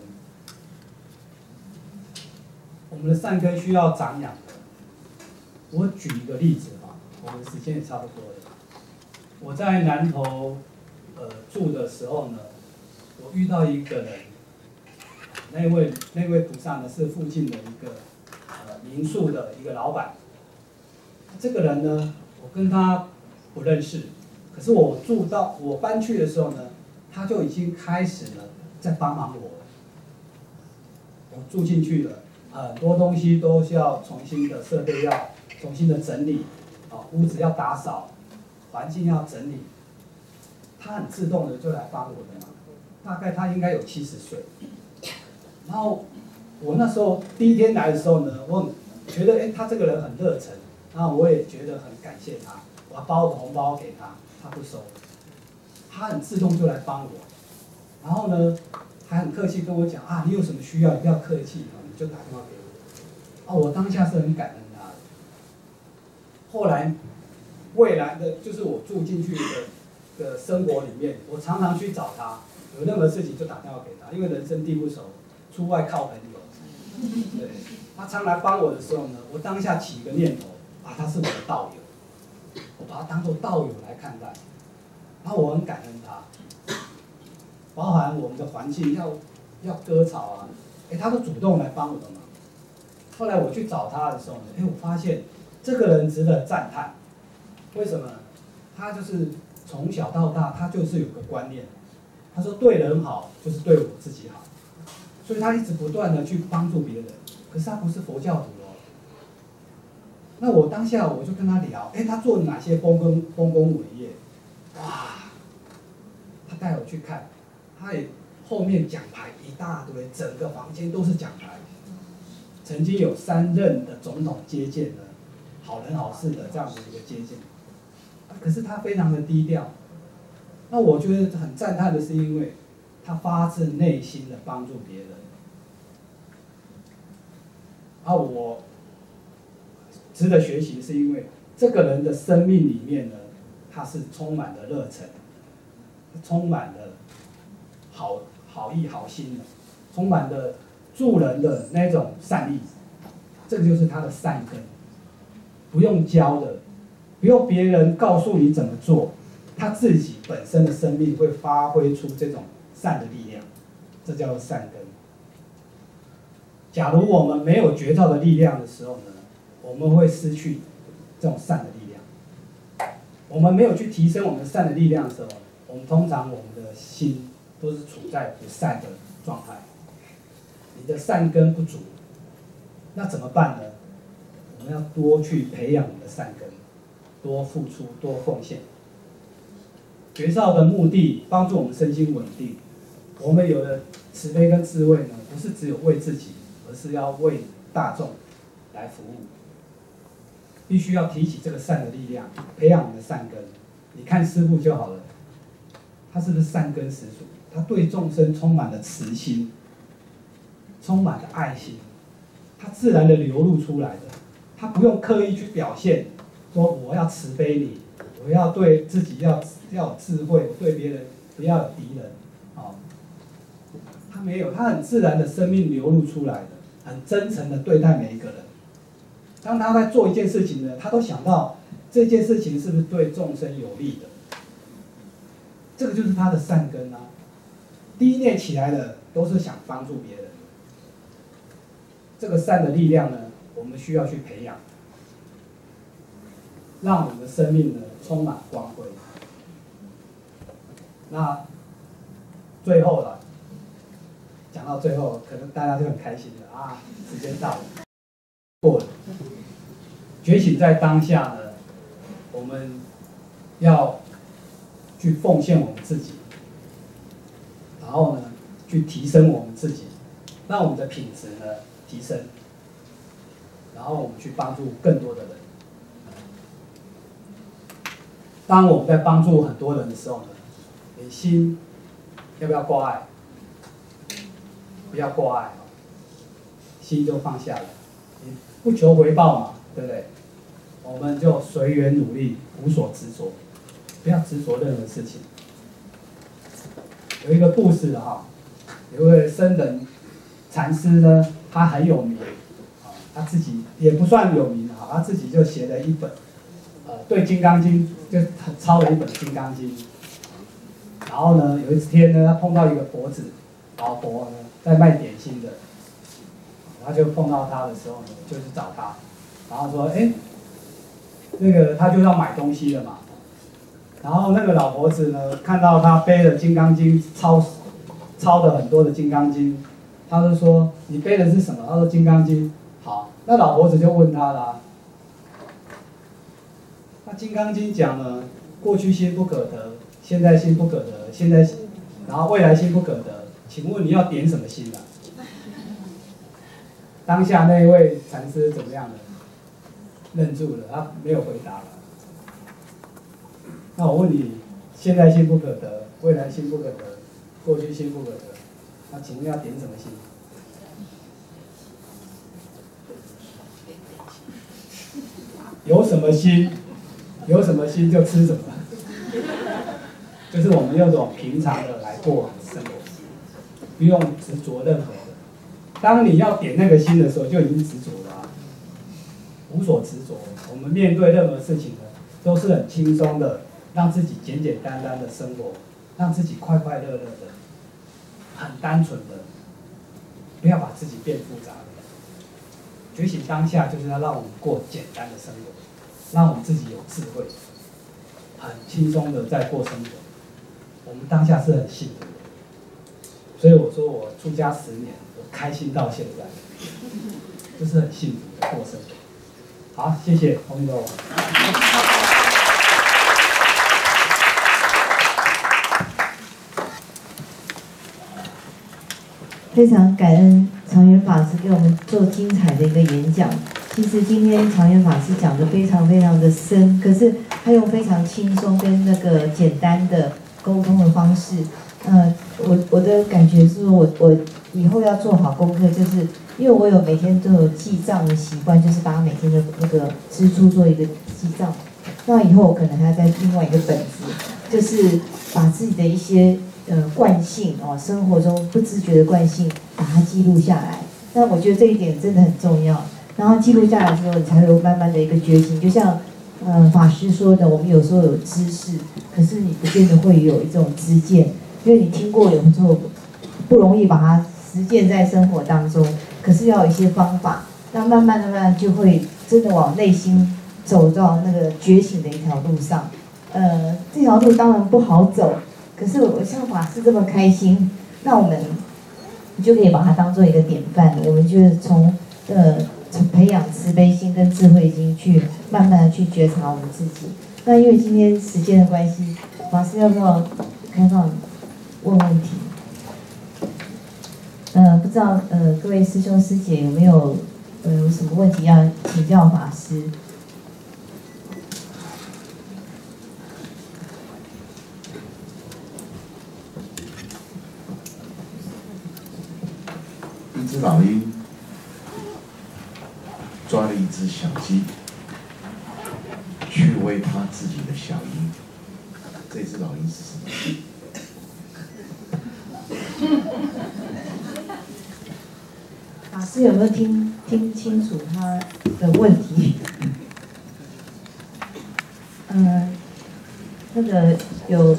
我们的善根需要长养的。我举一个例子哈，我们时间也差不多了。我在南投呃住的时候呢，我遇到一个人，那位那位菩萨呢是附近的一个呃民宿的一个老板。这个人呢，我跟他不认识，可是我住到我搬去的时候呢，他就已经开始了在帮忙我了。我住进去了。很多东西都是要重新的设备要重新的整理，啊，屋子要打扫，环境要整理。他很自动的就来帮我的嘛，大概他应该有七十岁。然后我那时候第一天来的时候呢，我觉得哎，他这个人很热忱，然后我也觉得很感谢他，我包个红包给他，他不收，他很自动就来帮我。然后呢，还很客气跟我讲啊，你有什么需要，你不要客气。就打电话给我，啊，我当下是很感恩他的。后来，未来的就是我住进去的的生活里面，我常常去找他，有任何事情就打电话给他，因为人生地不熟，出外靠朋友。对，他常来帮我的时候呢，我当下起一个念头，啊，他是我的道友，我把他当作道友来看待，然后我很感恩他，包含我们的环境要要割草啊。哎，他都主动来帮我的忙。后来我去找他的时候呢，哎，我发现这个人值得赞叹。为什么？他就是从小到大，他就是有个观念，他说对人好就是对我自己好，所以他一直不断的去帮助别人。可是他不是佛教徒哦。那我当下我就跟他聊，哎，他做哪些丰功丰功伟业？哇，他带我去看，他也。后面奖牌一大堆，整个房间都是奖牌。曾经有三任的总统接见的，好人好事的这样的一个接见。可是他非常的低调。那我觉得很赞叹的是，因为他发自内心的帮助别人。而我值得学习，是因为这个人的生命里面呢，他是充满了热忱，充满了好。好意好心的，充满了助人的那种善意，这个就是他的善根，不用教的，不用别人告诉你怎么做，他自己本身的生命会发挥出这种善的力量，这叫做善根。假如我们没有觉照的力量的时候呢，我们会失去这种善的力量。我们没有去提升我们善的力量的时候，我们通常我们的心都是处在不善的状态，你的善根不足， 那怎么办呢？我们要多去培养我们的善根，多付出，多奉献。觉照的目的，帮助我们身心稳定。我们有了慈悲跟智慧呢，不是只有为自己，而是要为大众来服务。必须要提起这个善的力量，培养我们的善根。你看师父就好了，他是不是善根十足？他对众生充满了慈心，充满了爱心，他自然的流露出来的，他不用刻意去表现，说我要慈悲你，我要对自己要要有智慧，我对别人不要有敌人，哦，他没有，他很自然的生命流露出来的，很真诚的对待每一个人。当他在做一件事情呢，他都想到这件事情是不是对众生有利的，这个就是他的善根啊。第一念起来的都是想帮助别人，这个善的力量呢，我们需要去培养，让我们的生命呢充满光辉。那最后了，讲到最后，可能大家就很开心了啊，时间到了，过了。觉醒在当下呢，我们要去奉献我们自己，然后呢，去提升我们自己，让我们的品质呢提升，然后我们去帮助更多的人。当我们在帮助很多人的时候呢，你心要不要挂碍？不要挂碍，心就放下了，你不求回报嘛，对不对？我们就随缘努力，无所执着，不要执着任何事情。有一个故事哈，有一位僧人禅师呢，他很有名，啊，他自己也不算有名哈，他自己就写了一本，呃，对《金刚经》就抄了一本《金刚经》。然后呢，有一天呢，他碰到一个婆子，老婆呢在卖点心的，他就碰到他的时候呢，就去找他，然后说，哎，那个他就要买东西了嘛。然后那个老婆子呢，看到他背了《金刚经》，抄抄的很多的《金刚经》，他就说：“你背的是什么？”他说：“《金刚经》。”好，那老婆子就问他啦：“那《金刚经》讲了，过去心不可得，现在心不可得，现在，然后未来心不可得，请问你要点什么心啊？”当下那一位禅师怎么样呢？愣住了，他没有回答了。那我问你，现在心不可得，未来心不可得，过去心不可得，那请问要点什么心？有什么心，有什么心就吃什么，就是我们用这种平常的来过生活，不用执着任何的。当你要点那个心的时候，就已经执着了、啊，无所执着。我们面对任何事情呢，都是很轻松的。让自己简简单单的生活，让自己快快乐乐的，很单纯的，不要把自己变复杂了。觉醒当下就是要让我们过简单的生活，让我们自己有智慧，很轻松的在过生活。我们当下是很幸福的，所以我说我出家十年，我开心到现在，就是很幸福的过生活。好，谢谢，阿弥陀佛。 非常感恩常远法师给我们做精彩的一个演讲。其实今天常远法师讲的非常非常的深，可是他用非常轻松跟那个简单的沟通的方式。呃，我我的感觉是说我我以后要做好功课，就是因为我有每天都有记账的习惯，就是把每天的那个支出做一个记账。那以后我可能还要在另外一个本子，就是把自己的一些。呃，惯性哦，生活中不自觉的惯性，把它记录下来。那我觉得这一点真的很重要。然后记录下来之后，你才会有慢慢的一个觉醒。就像呃法师说的，我们有时候有知识，可是你不见得会有一种知见，因为你听过有时候不容易把它实践在生活当中。可是要有一些方法，那慢慢的、慢慢就会真的往内心走到那个觉醒的一条路上。呃，这条路当然不好走。可是我像法师这么开心，那我们就可以把它当做一个典范。我们就是从呃培养慈悲心跟智慧心，去慢慢的去觉察我们自己。那因为今天时间的关系，法师要不要开放问问题？呃，不知道呃各位师兄师姐有没有呃有什么问题要请教法师？ 一只老鹰抓了一只小鸡，去喂它自己的小鹰。这只老鹰是什么？ 法师有没有听听清楚他的问题？嗯、呃，那个有，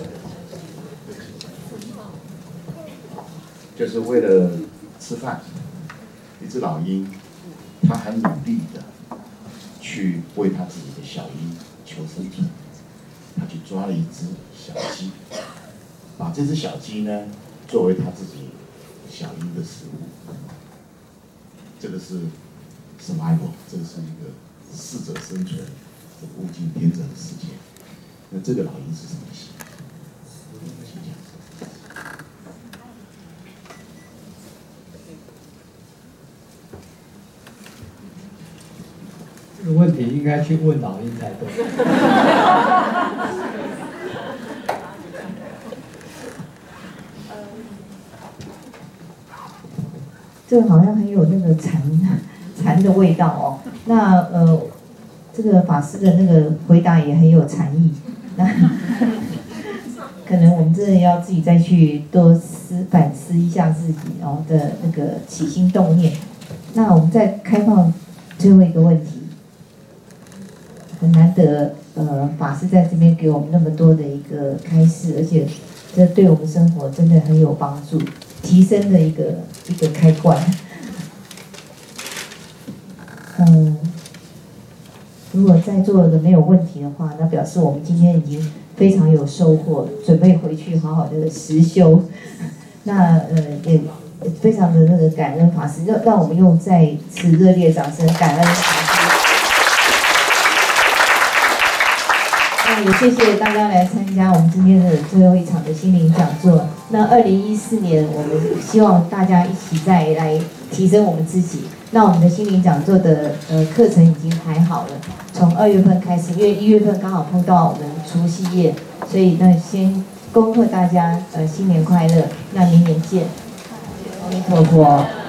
就是为了吃饭，一只老鹰，它很努力的去为它自己的小鹰求生存，它去抓了一只小鸡，把这只小鸡呢作为它自己小鹰的食物。这个是 survival， 这个是一个适者生存、物竞天择的世界。那这个老鹰是什么意思？请讲。 这个问题应该去问老鹰才对。 这个好像很有那个禅禅的味道哦。那呃，这个法师的那个回答也很有禅意。那可能我们真的要自己再去多思反思一下自己哦的那个起心动念。那我们再开放最后一个问题，很难得呃法师在这边给我们那么多的一个开示，而且这对我们生活真的很有帮助。提升的一个一个开关，嗯，如果在座的没有问题的话，那表示我们今天已经非常有收获，准备回去好好的实修。那呃也非常的那个感恩法师，让让我们用再次热烈掌声感恩法师。那也谢谢大家来参加我们今天的最后一场的心灵讲座。那二零一四年，我们希望大家一起再来提升我们自己。那我们的心灵讲座的呃课程已经排好了，从二月份开始，因为一月份刚好碰到我们除夕夜，所以那先恭贺大家呃新年快乐，那明年见，阿弥陀佛。